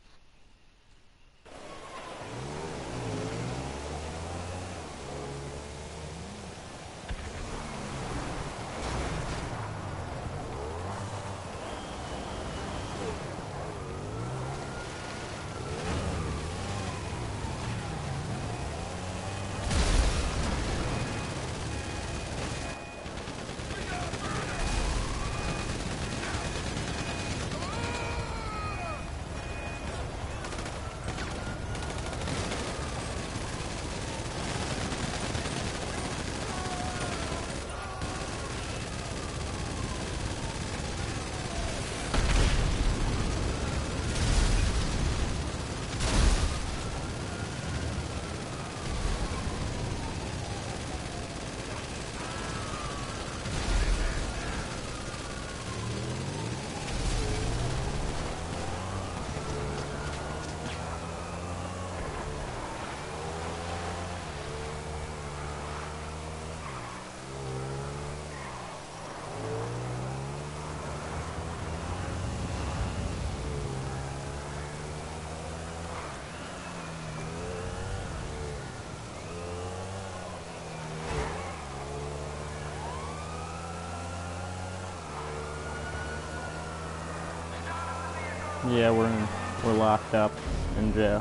Yeah, we're locked up in jail.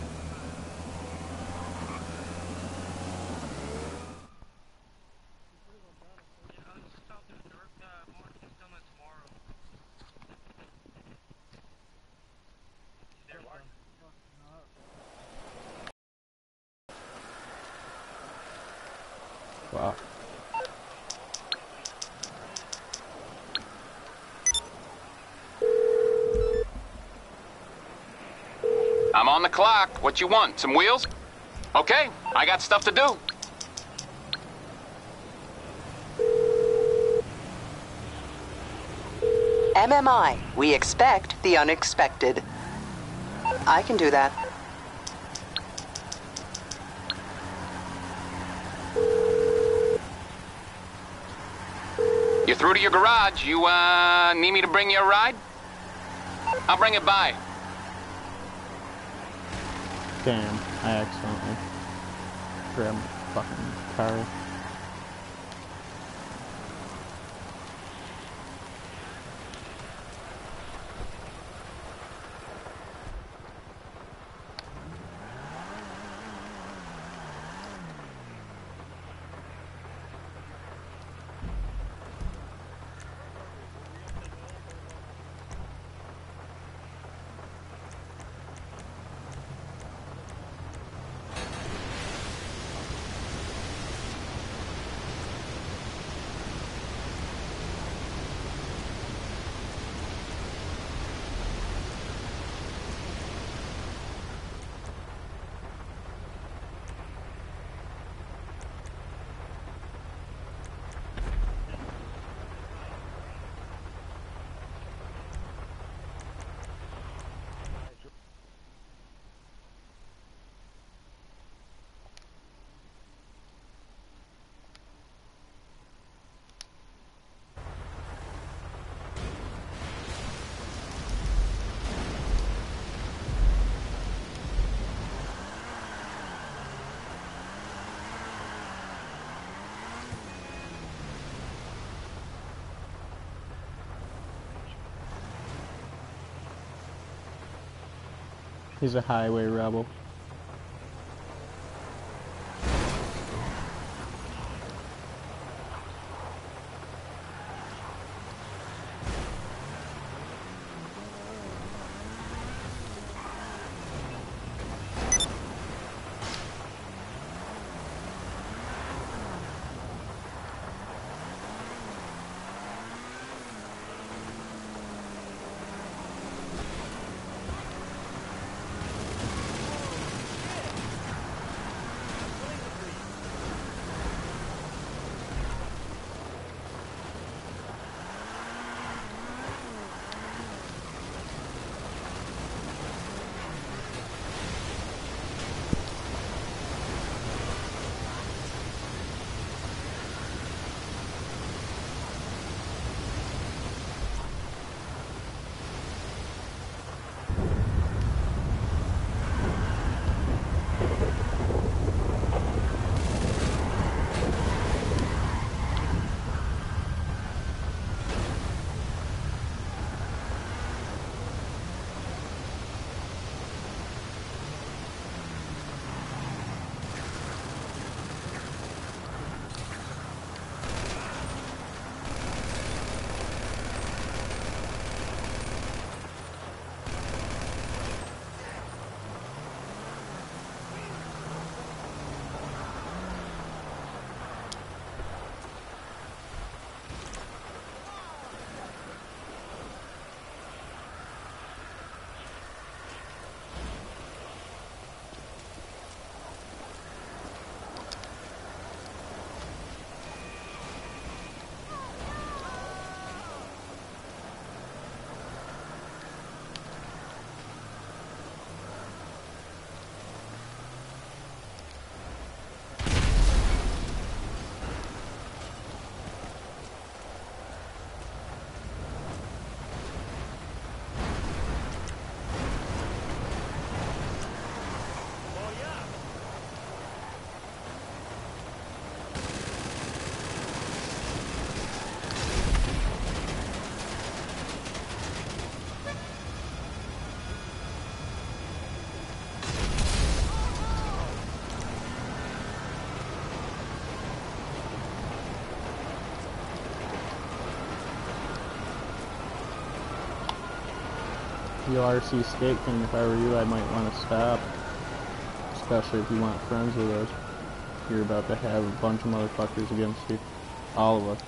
Yeah, I'll just talk to Mark and tell me tomorrow. You there, Mark? Wow. I'm on the clock. What you want? Some wheels? Okay, I got stuff to do. MMI, we expect the unexpected. I can do that. You're through to your garage. You, need me to bring you a ride? I'll bring it by. Damn, I accidentally grabbed the fucking car. He's a highway rebel. Yo, RC Skate King, if I were you, I might want to stop. Especially if you want friends with us. You're about to have a bunch of motherfuckers against you. All of us.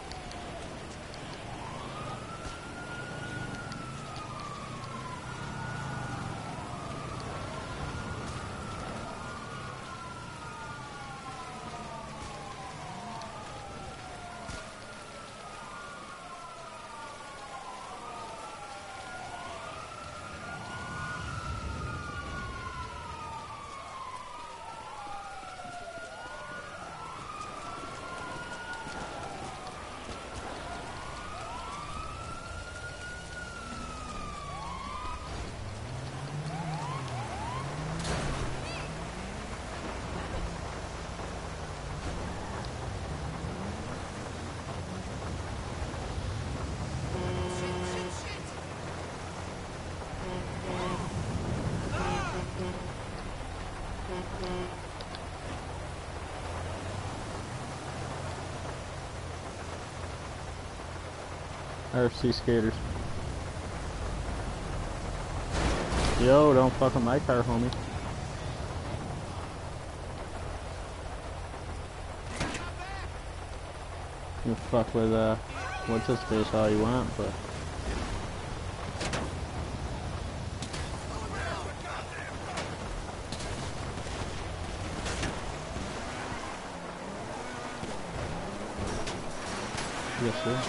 RC skaters. Yo, don't fuck with my car, homie. You fuck with, what's his face all you want, but... Yes, sir.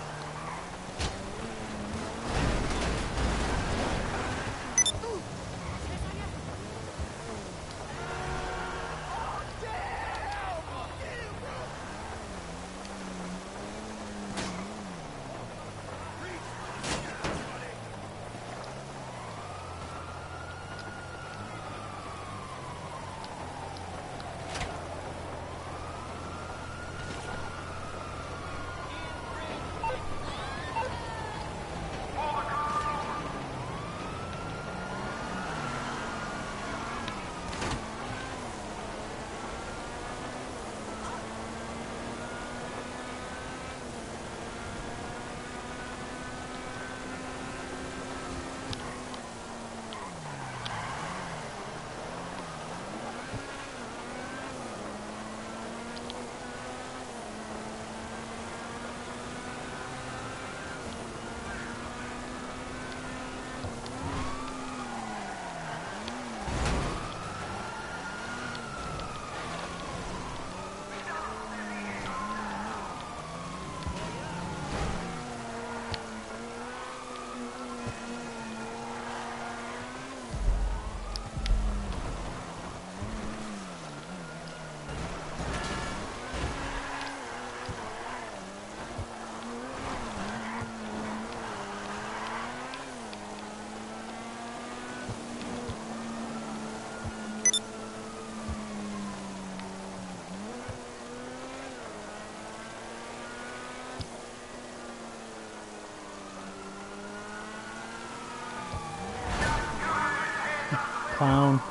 Clown.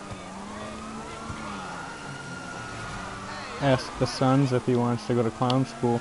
Ask the Sons if he wants to go to clown school.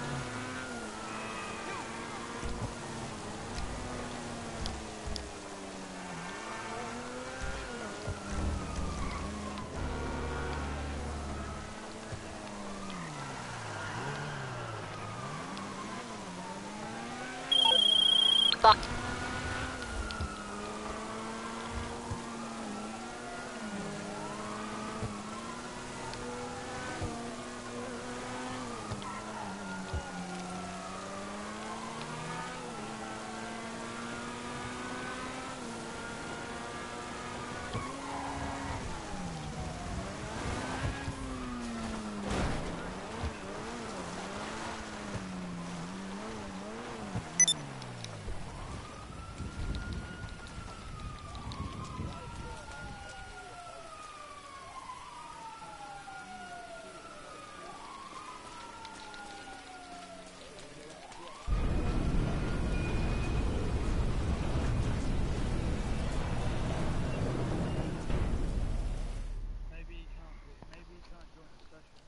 Maybe you can't join the session.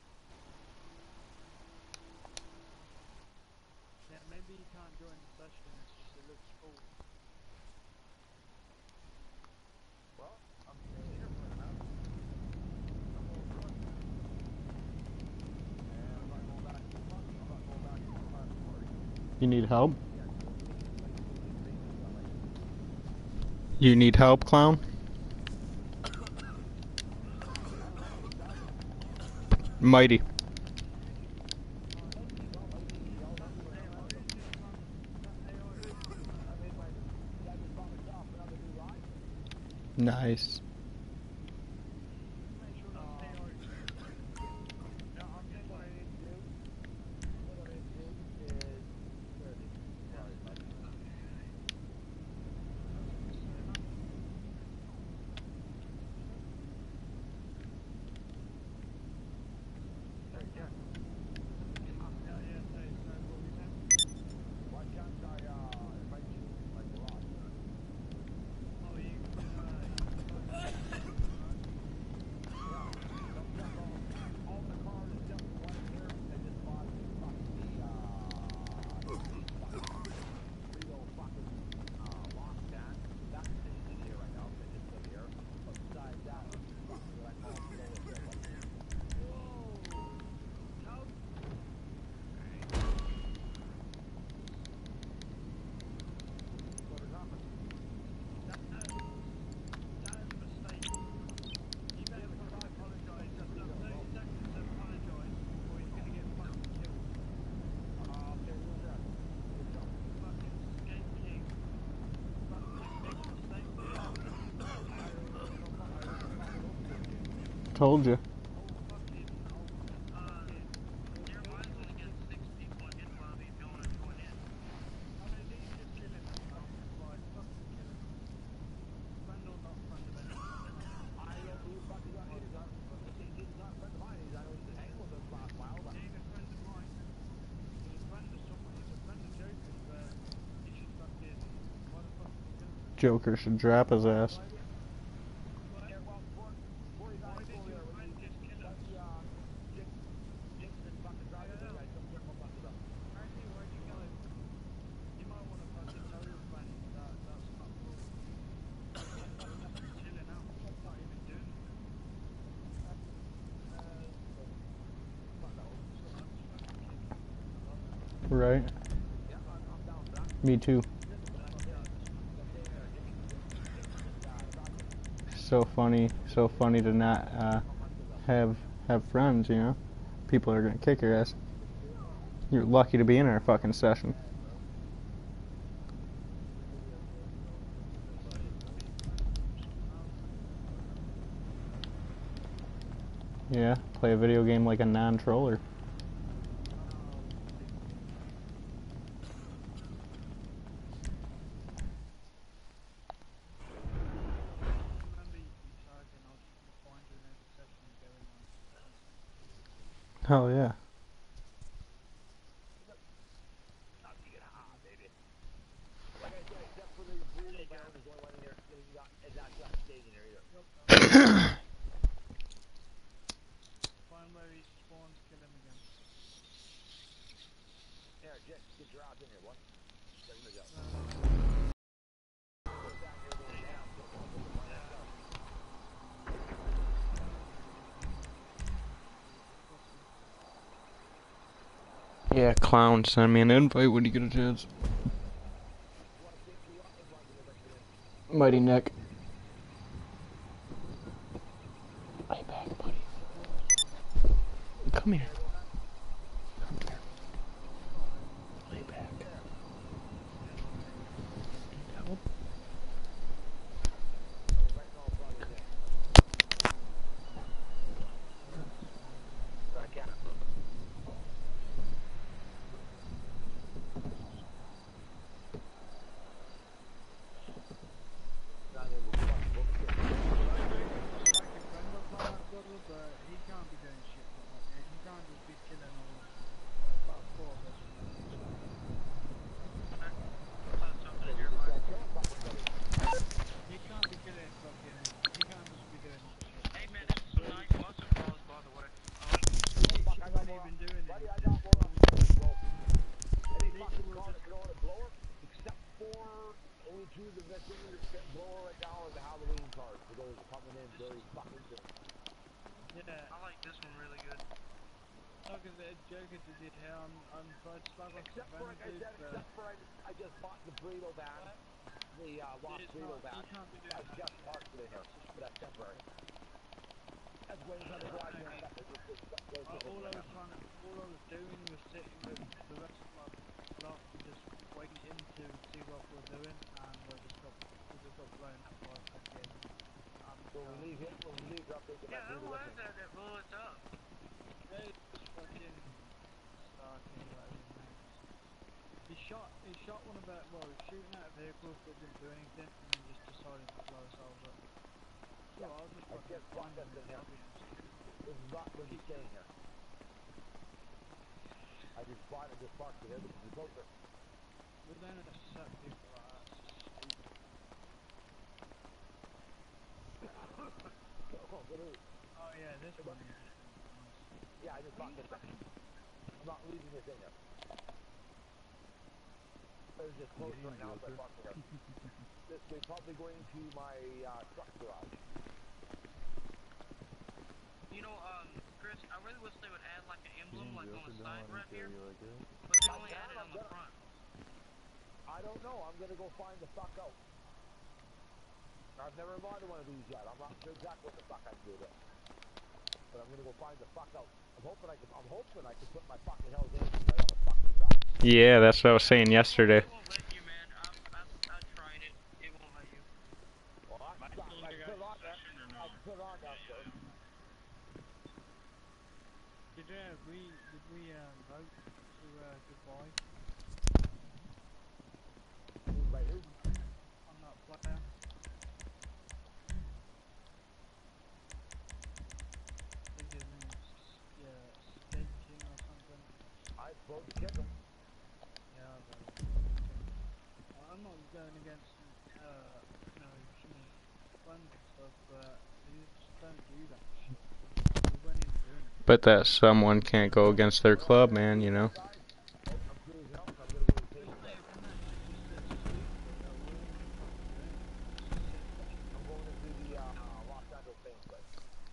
Yeah, maybe you can't join the session. It's just it looks full. I'm staying here for an hour. I'm going to work. And I'm not going back to the park. I'm not going back to the park party. You need help? Yeah, so it's like moving things that way. You need help, clown? Mighty. Nice. Told you. Joker should drop his ass. Right. Me too. So funny to not have friends, you know? People are gonna kick your ass. You're lucky to be in our fucking session. Yeah, play a video game like a non-troller. Hell yeah. Find where he spawns, kill him again. Yeah, get your ass in here, boy. Get in the job. Yeah, clown, send me an invite when you get a chance. Mighty Nick. Lay back, buddy. Come here. Come here. Lay back. Help. But he can't be doing shit like that. You can't just very fucking good. Yeah. I like this one really good. Look at the Joker did it here on Fried Slug off the Except for, like I said, except for I just bought the burrito van, the lost burrito van. You can't be doing I that. just parked it in here, but that's temporary. That's waiting on the garage door. All I was doing was sitting with the rest of my lot and just waiting to see what we're doing, and we just got blown up by fucking. When we leave here, drop into Yeah, that who burrito was van. that blew us up? It's fucking Starkey, whatever his name is. He shot one of our, well, he was shooting at vehicles but didn't do anything, and then just decided to blow us over. So I'll just fucking find him in the lobby and just... This is not going to be staying here. I just parked it here because it's closer. We don't accept people like that, it's just stupid. Oh yeah, this one here is nice. Yeah, I just parked it. I'm not leaving this in here. It's just close right now, so I parked it here. This way, probably going to my truck garage. You know, Chris, I really wish they would add like an emblem like on the side right here, but they only add it on the front. I don't know. I'm gonna go find the fuck out. I've never bought one of these yet. I'm not sure exactly what the fuck I can do there. But I'm gonna go find the fuck out. I'm hoping I can put my fucking Hell's Angels right on the fucking side. Yeah, that's what I was saying yesterday. It won't let you, man. I tried it. It won't let you. Well, I can put it on there. I can put it on there, sir. Did we vote to goodbye? By who? On that player? I think his name's Skate King or something. I vote to kick him. Yeah, I voted. I'm not going against funds and stuff, but you just don't do that shit. We weren't even doing it. But that someone can't go against their club, man, you know. I'm cruising out and I'm gonna go to the table. I'm going into the Los Angeles Bank place.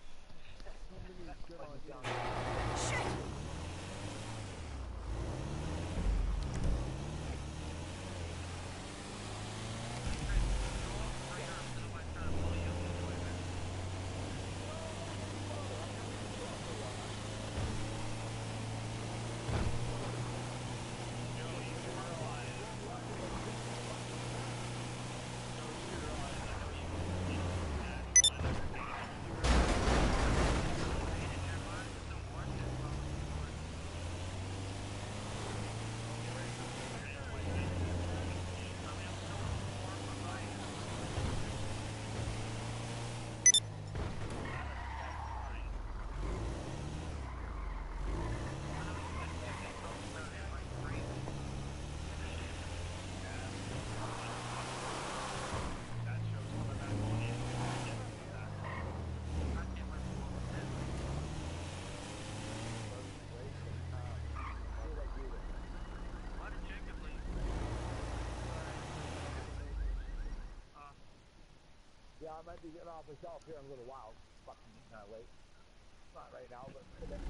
Yeah, I might be getting off myself here in a little while. Fucking kind of late. Not right now, but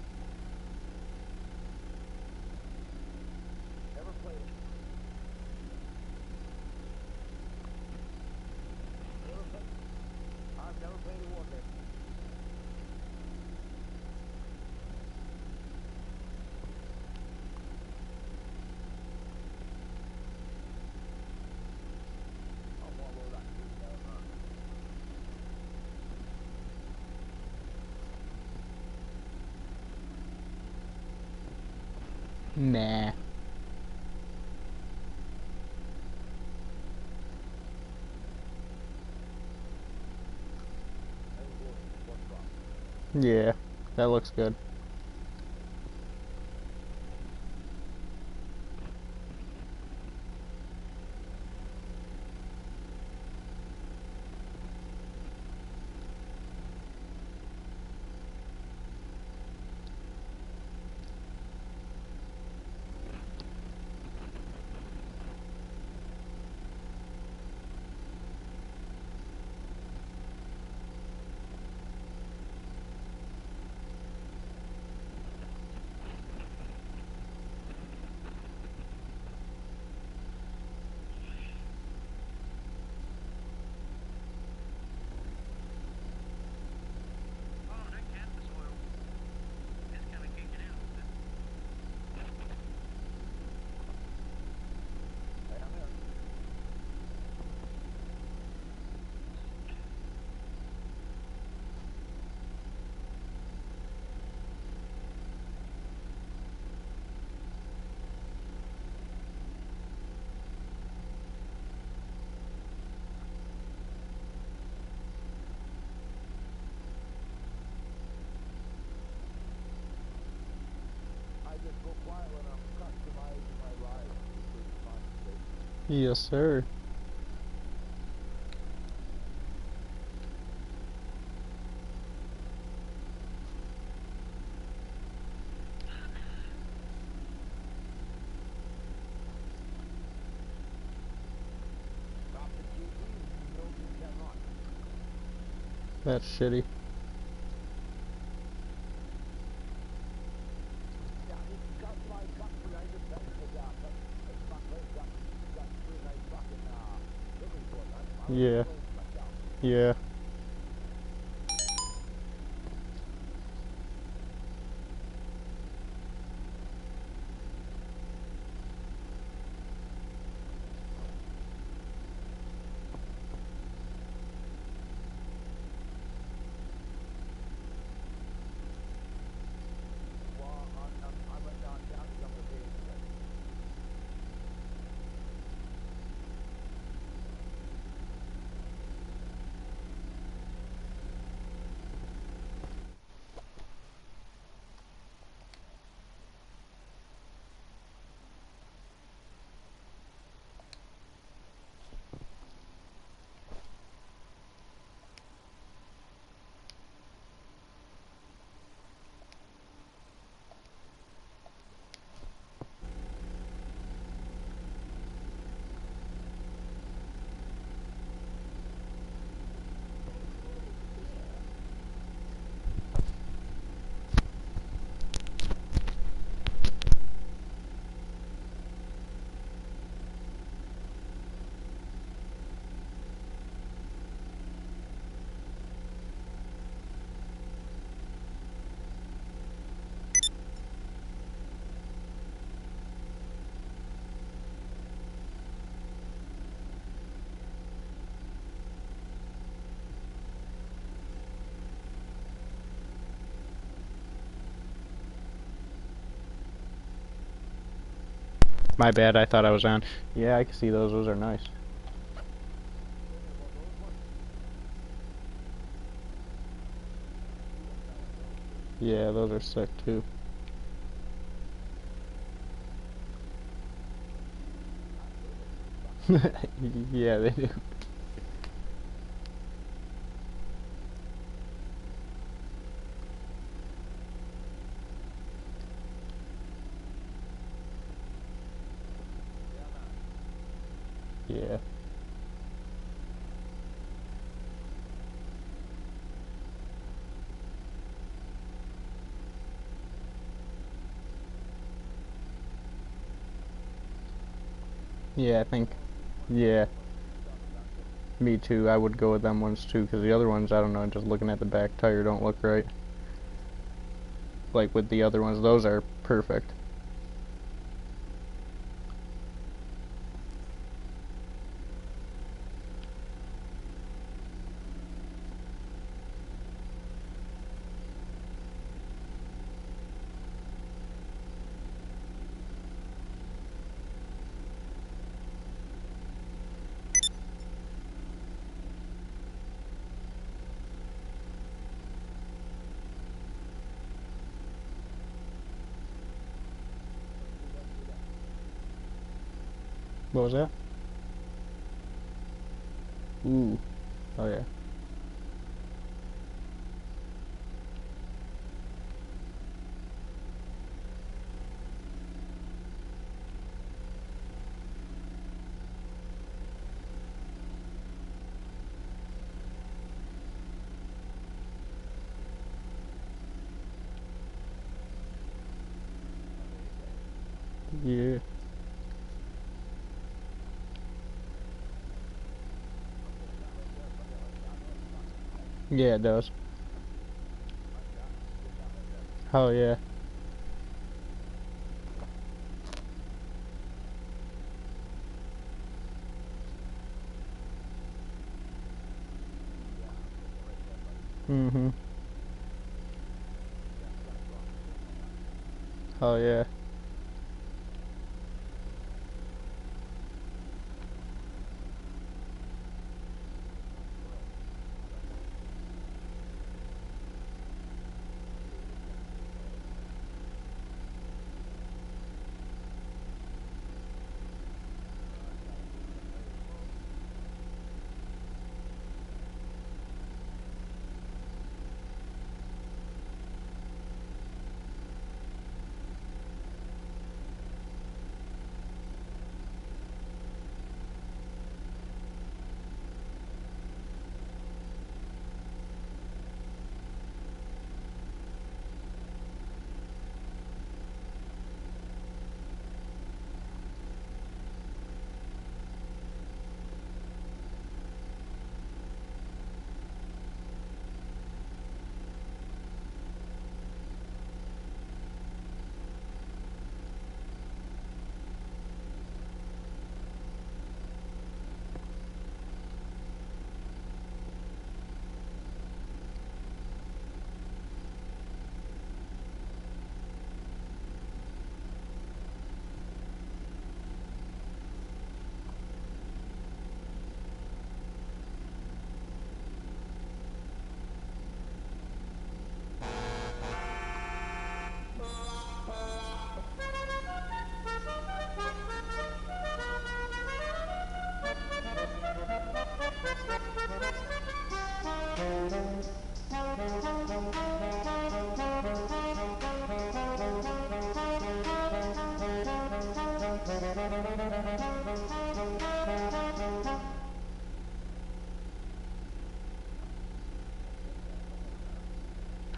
never played it. I've never played a war game. Nah. Yeah, that looks good. Yes, sir. Drop the GG, no, you cannot. That's shitty. Yeah, it's got my fuck behind the fence, but yeah, but it's fuck right, got pretty nice fucking, living for it. I don't Yeah. know, but yeah. Yeah. Well, I went downtown because I'm gonna pay it today. My bad, I thought I was on. Yeah, I can see those. Those are nice. Yeah, those are sick too. Yeah, they do. Yeah. Yeah, I think. Yeah. Me too. I would go with them ones too, because the other ones, I don't know, just looking at the back tire don't look right. Like with the other ones, those are perfect. What was that? Ooh. Oh yeah. Yeah. Yeah, it does. Oh yeah. Mm-hmm. Oh yeah.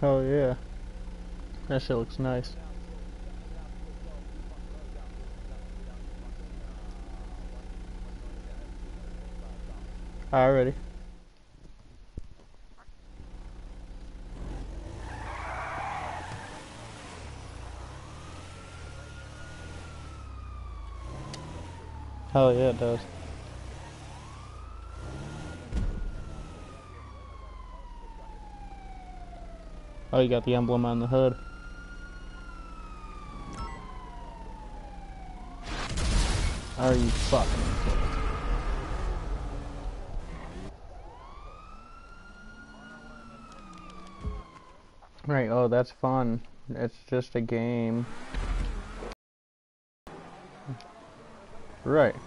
Hell yeah. That shit looks nice. Alrighty. Hell yeah, it does. Oh, you got the emblem on the hood. Are you fucking kidding? Right, oh, that's fun. It's just a game. Right.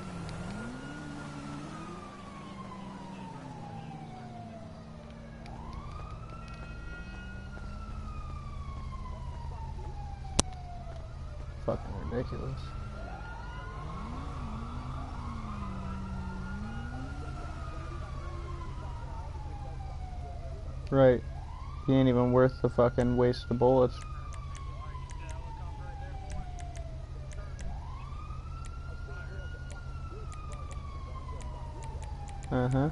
Fucking ridiculous. Right. He ain't even worth the fucking waste of bullets. Uh-huh.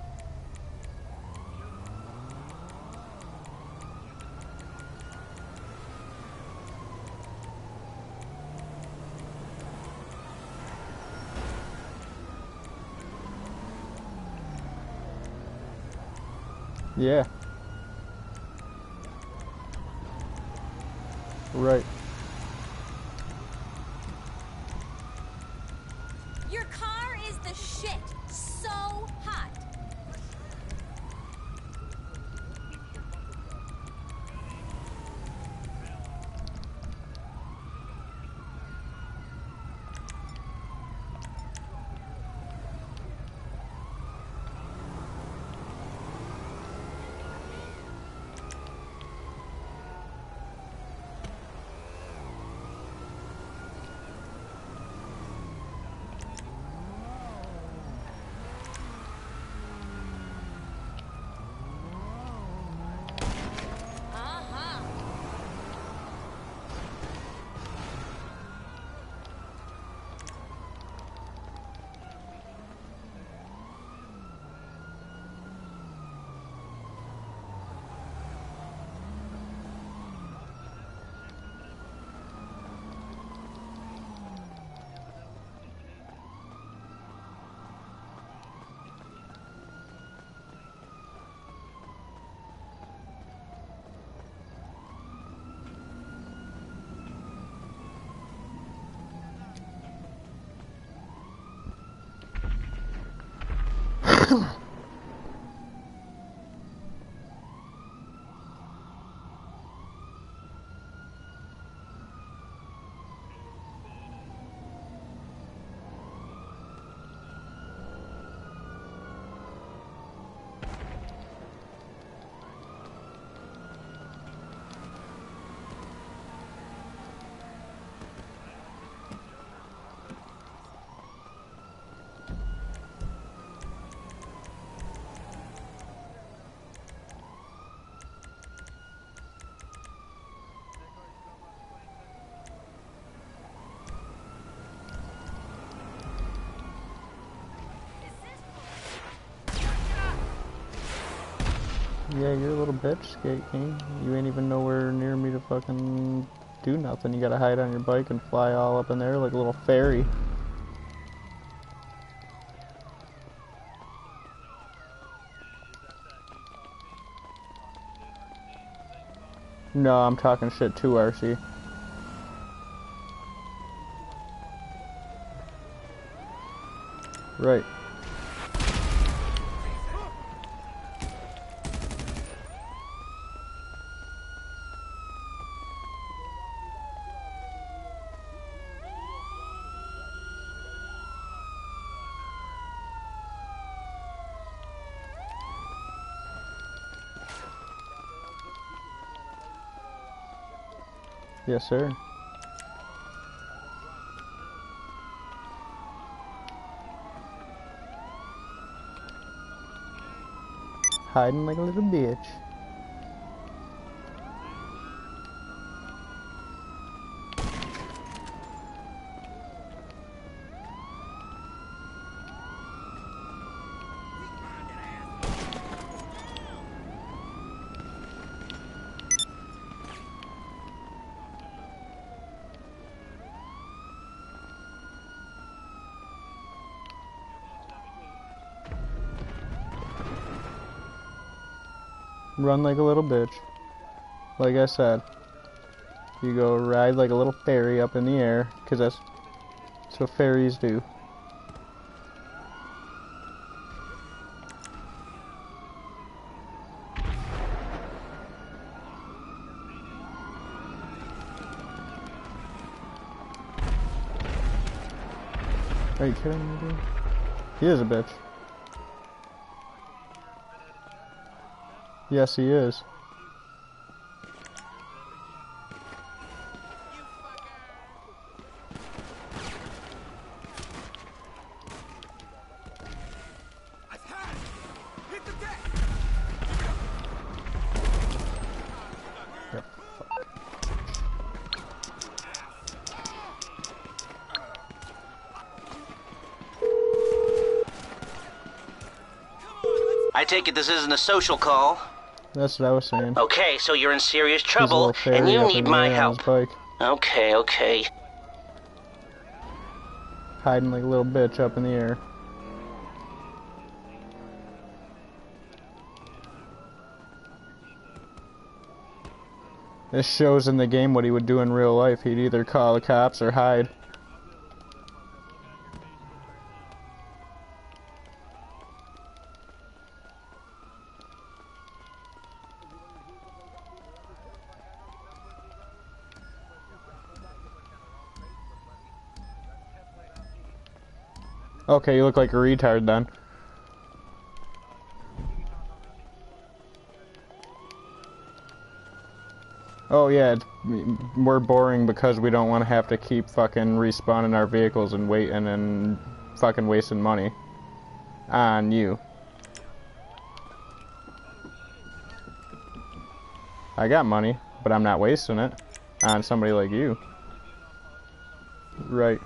Yeah. Right. Your car is the shit. So hot. Uh-huh. Yeah, you're a little bitch, Skate King. You ain't even nowhere near me to fucking do nothing. You gotta hide on your bike and fly all up in there like a little fairy. No, I'm talking shit to RC. Right. Yes, sir. Hiding like a little bitch. Run like a little bitch. Like I said. You go ride like a little fairy up in the air, because that's what fairies do. Are you kidding me, dude? He is a bitch. Yes, he is. I've had it! Hit the deck! Yeah, I take it this isn't a social call. that's what I was saying. Okay, so you're in serious He's a little trouble, fairy and you up need in the my air on his help. bike, Okay. hiding like a little bitch up in the air. This shows in the game what he would do in real life. He'd either call the cops or hide. Okay, you look like a retard then. Oh yeah, we're boring because we don't want to have to keep fucking respawning our vehicles and waiting and fucking wasting money on you. I got money, but I'm not wasting it on somebody like you. Right.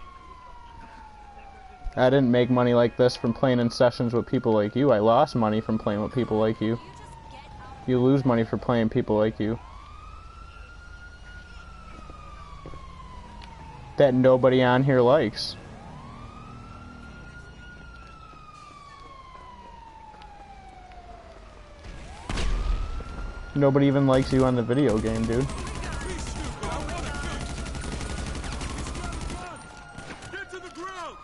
I didn't make money like this from playing in sessions with people like you. I lost money from playing with people like you. You lose money for playing people like you. That nobody on here likes. Nobody even likes you on the video game, dude. Be stupid! I wanna shoot! Get to the ground!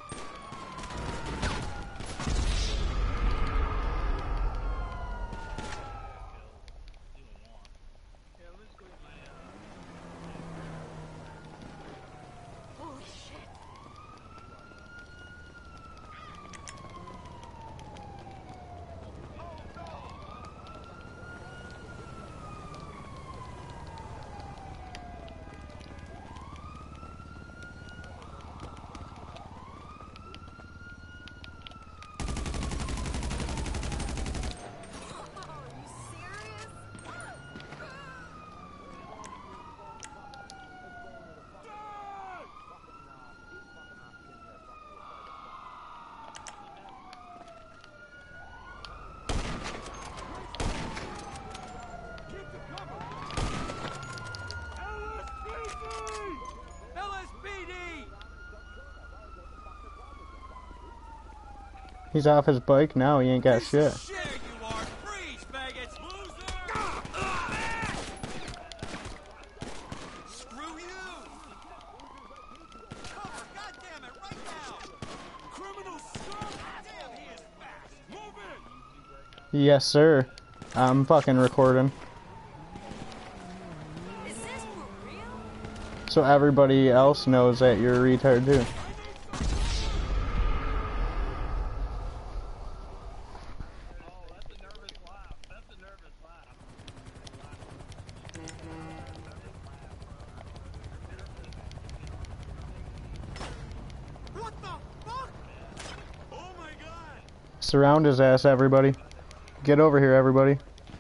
Holy shit. Oh, are you serious? LSPD! He's off his bike now, he ain't got shit. Shit, you are! Freeze, maggots! Loser! Screw you! Cover, goddammit, right now! Criminal scum! Damn, he is fast! Move in! Yes, sir. I'm fucking recording. Is this for real? So everybody else knows that you're a retard too. What the fuck? Oh my god! Surround his ass, everybody. Get over here, everybody.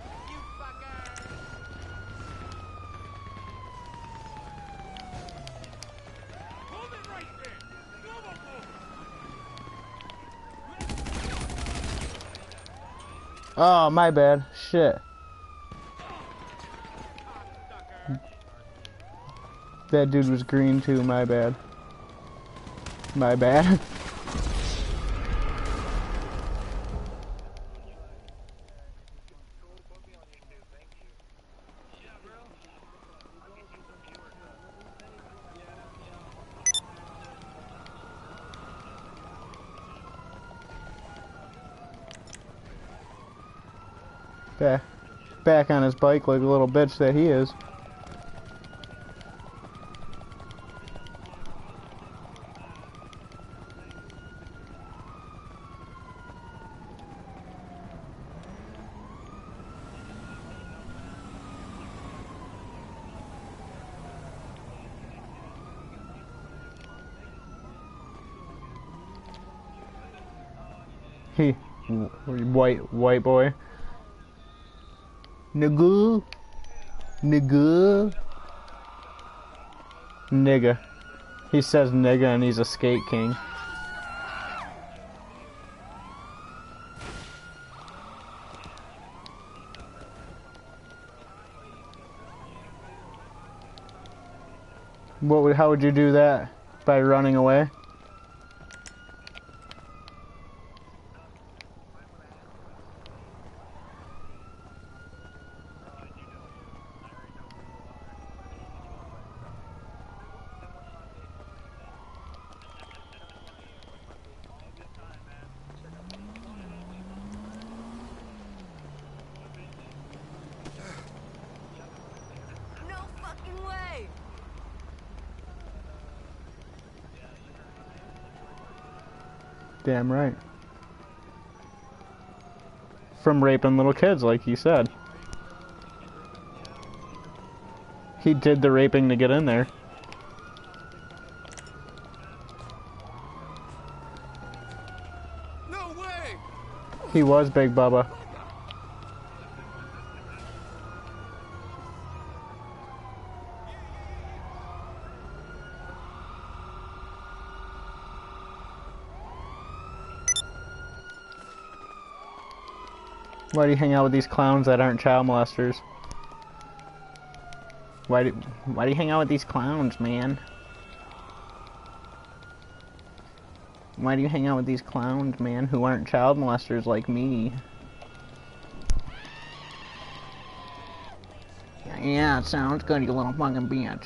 Hold it right there! Move. Oh, my bad. Shit. That dude was green too, my bad. My bad. Back on his bike like a little bitch that he is. He, white boy. Nigga. Nigga. He says nigga and he's a skate king. How would you do that? By running away? No fucking way! Damn right. From raping little kids, like he said. He did the raping to get in there. No way! He was Big Bubba. Why do you hang out with these clowns that aren't child molesters? Why do you hang out with these clowns, man? Why do you hang out with these clowns, man, who aren't child molesters like me? Yeah, it sounds good, you little fucking bitch.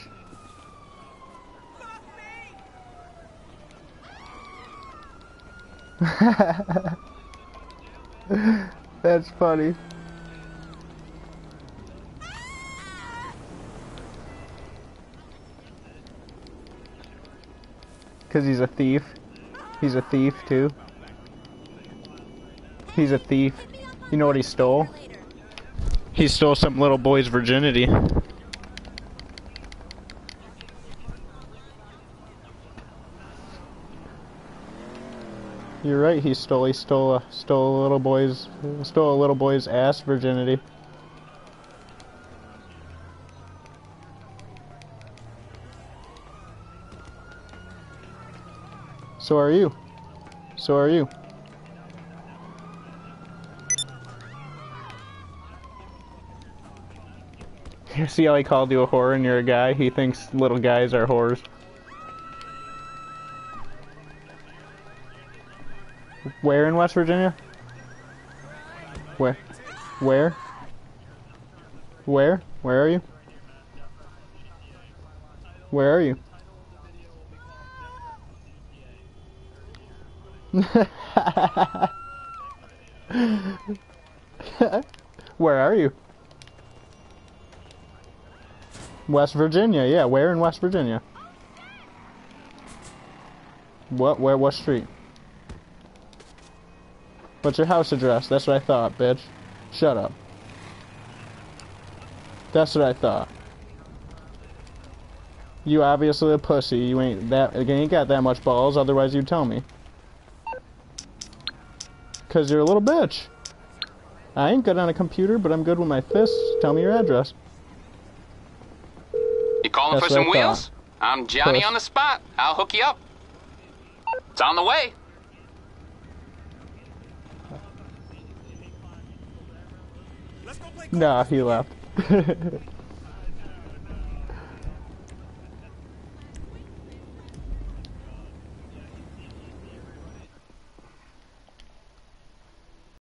That's funny. Cause he's a thief. He's a thief too. He's a thief. You know what he stole? He stole some little boy's virginity. You're right. He stole a little boy's ass virginity. So are you. So are you. You see how he called you a whore and you're a guy? He thinks little guys are whores. Where in West Virginia? Where? Where? Where? Where are you? Where are you? Where are you? West Virginia, yeah. Where in West Virginia? What? Where? What street? What's your house address? That's what I thought, bitch. Shut up. That's what I thought. You obviously a pussy. You ain't got that much balls, otherwise you'd tell me. Cause you're a little bitch. I ain't good on a computer, but I'm good with my fists. Tell me your address. You calling That's for some what I thought. wheels? I'm Johnny Puss. on the spot. I'll hook you up. It's on the way. Let's go play Nah, he left.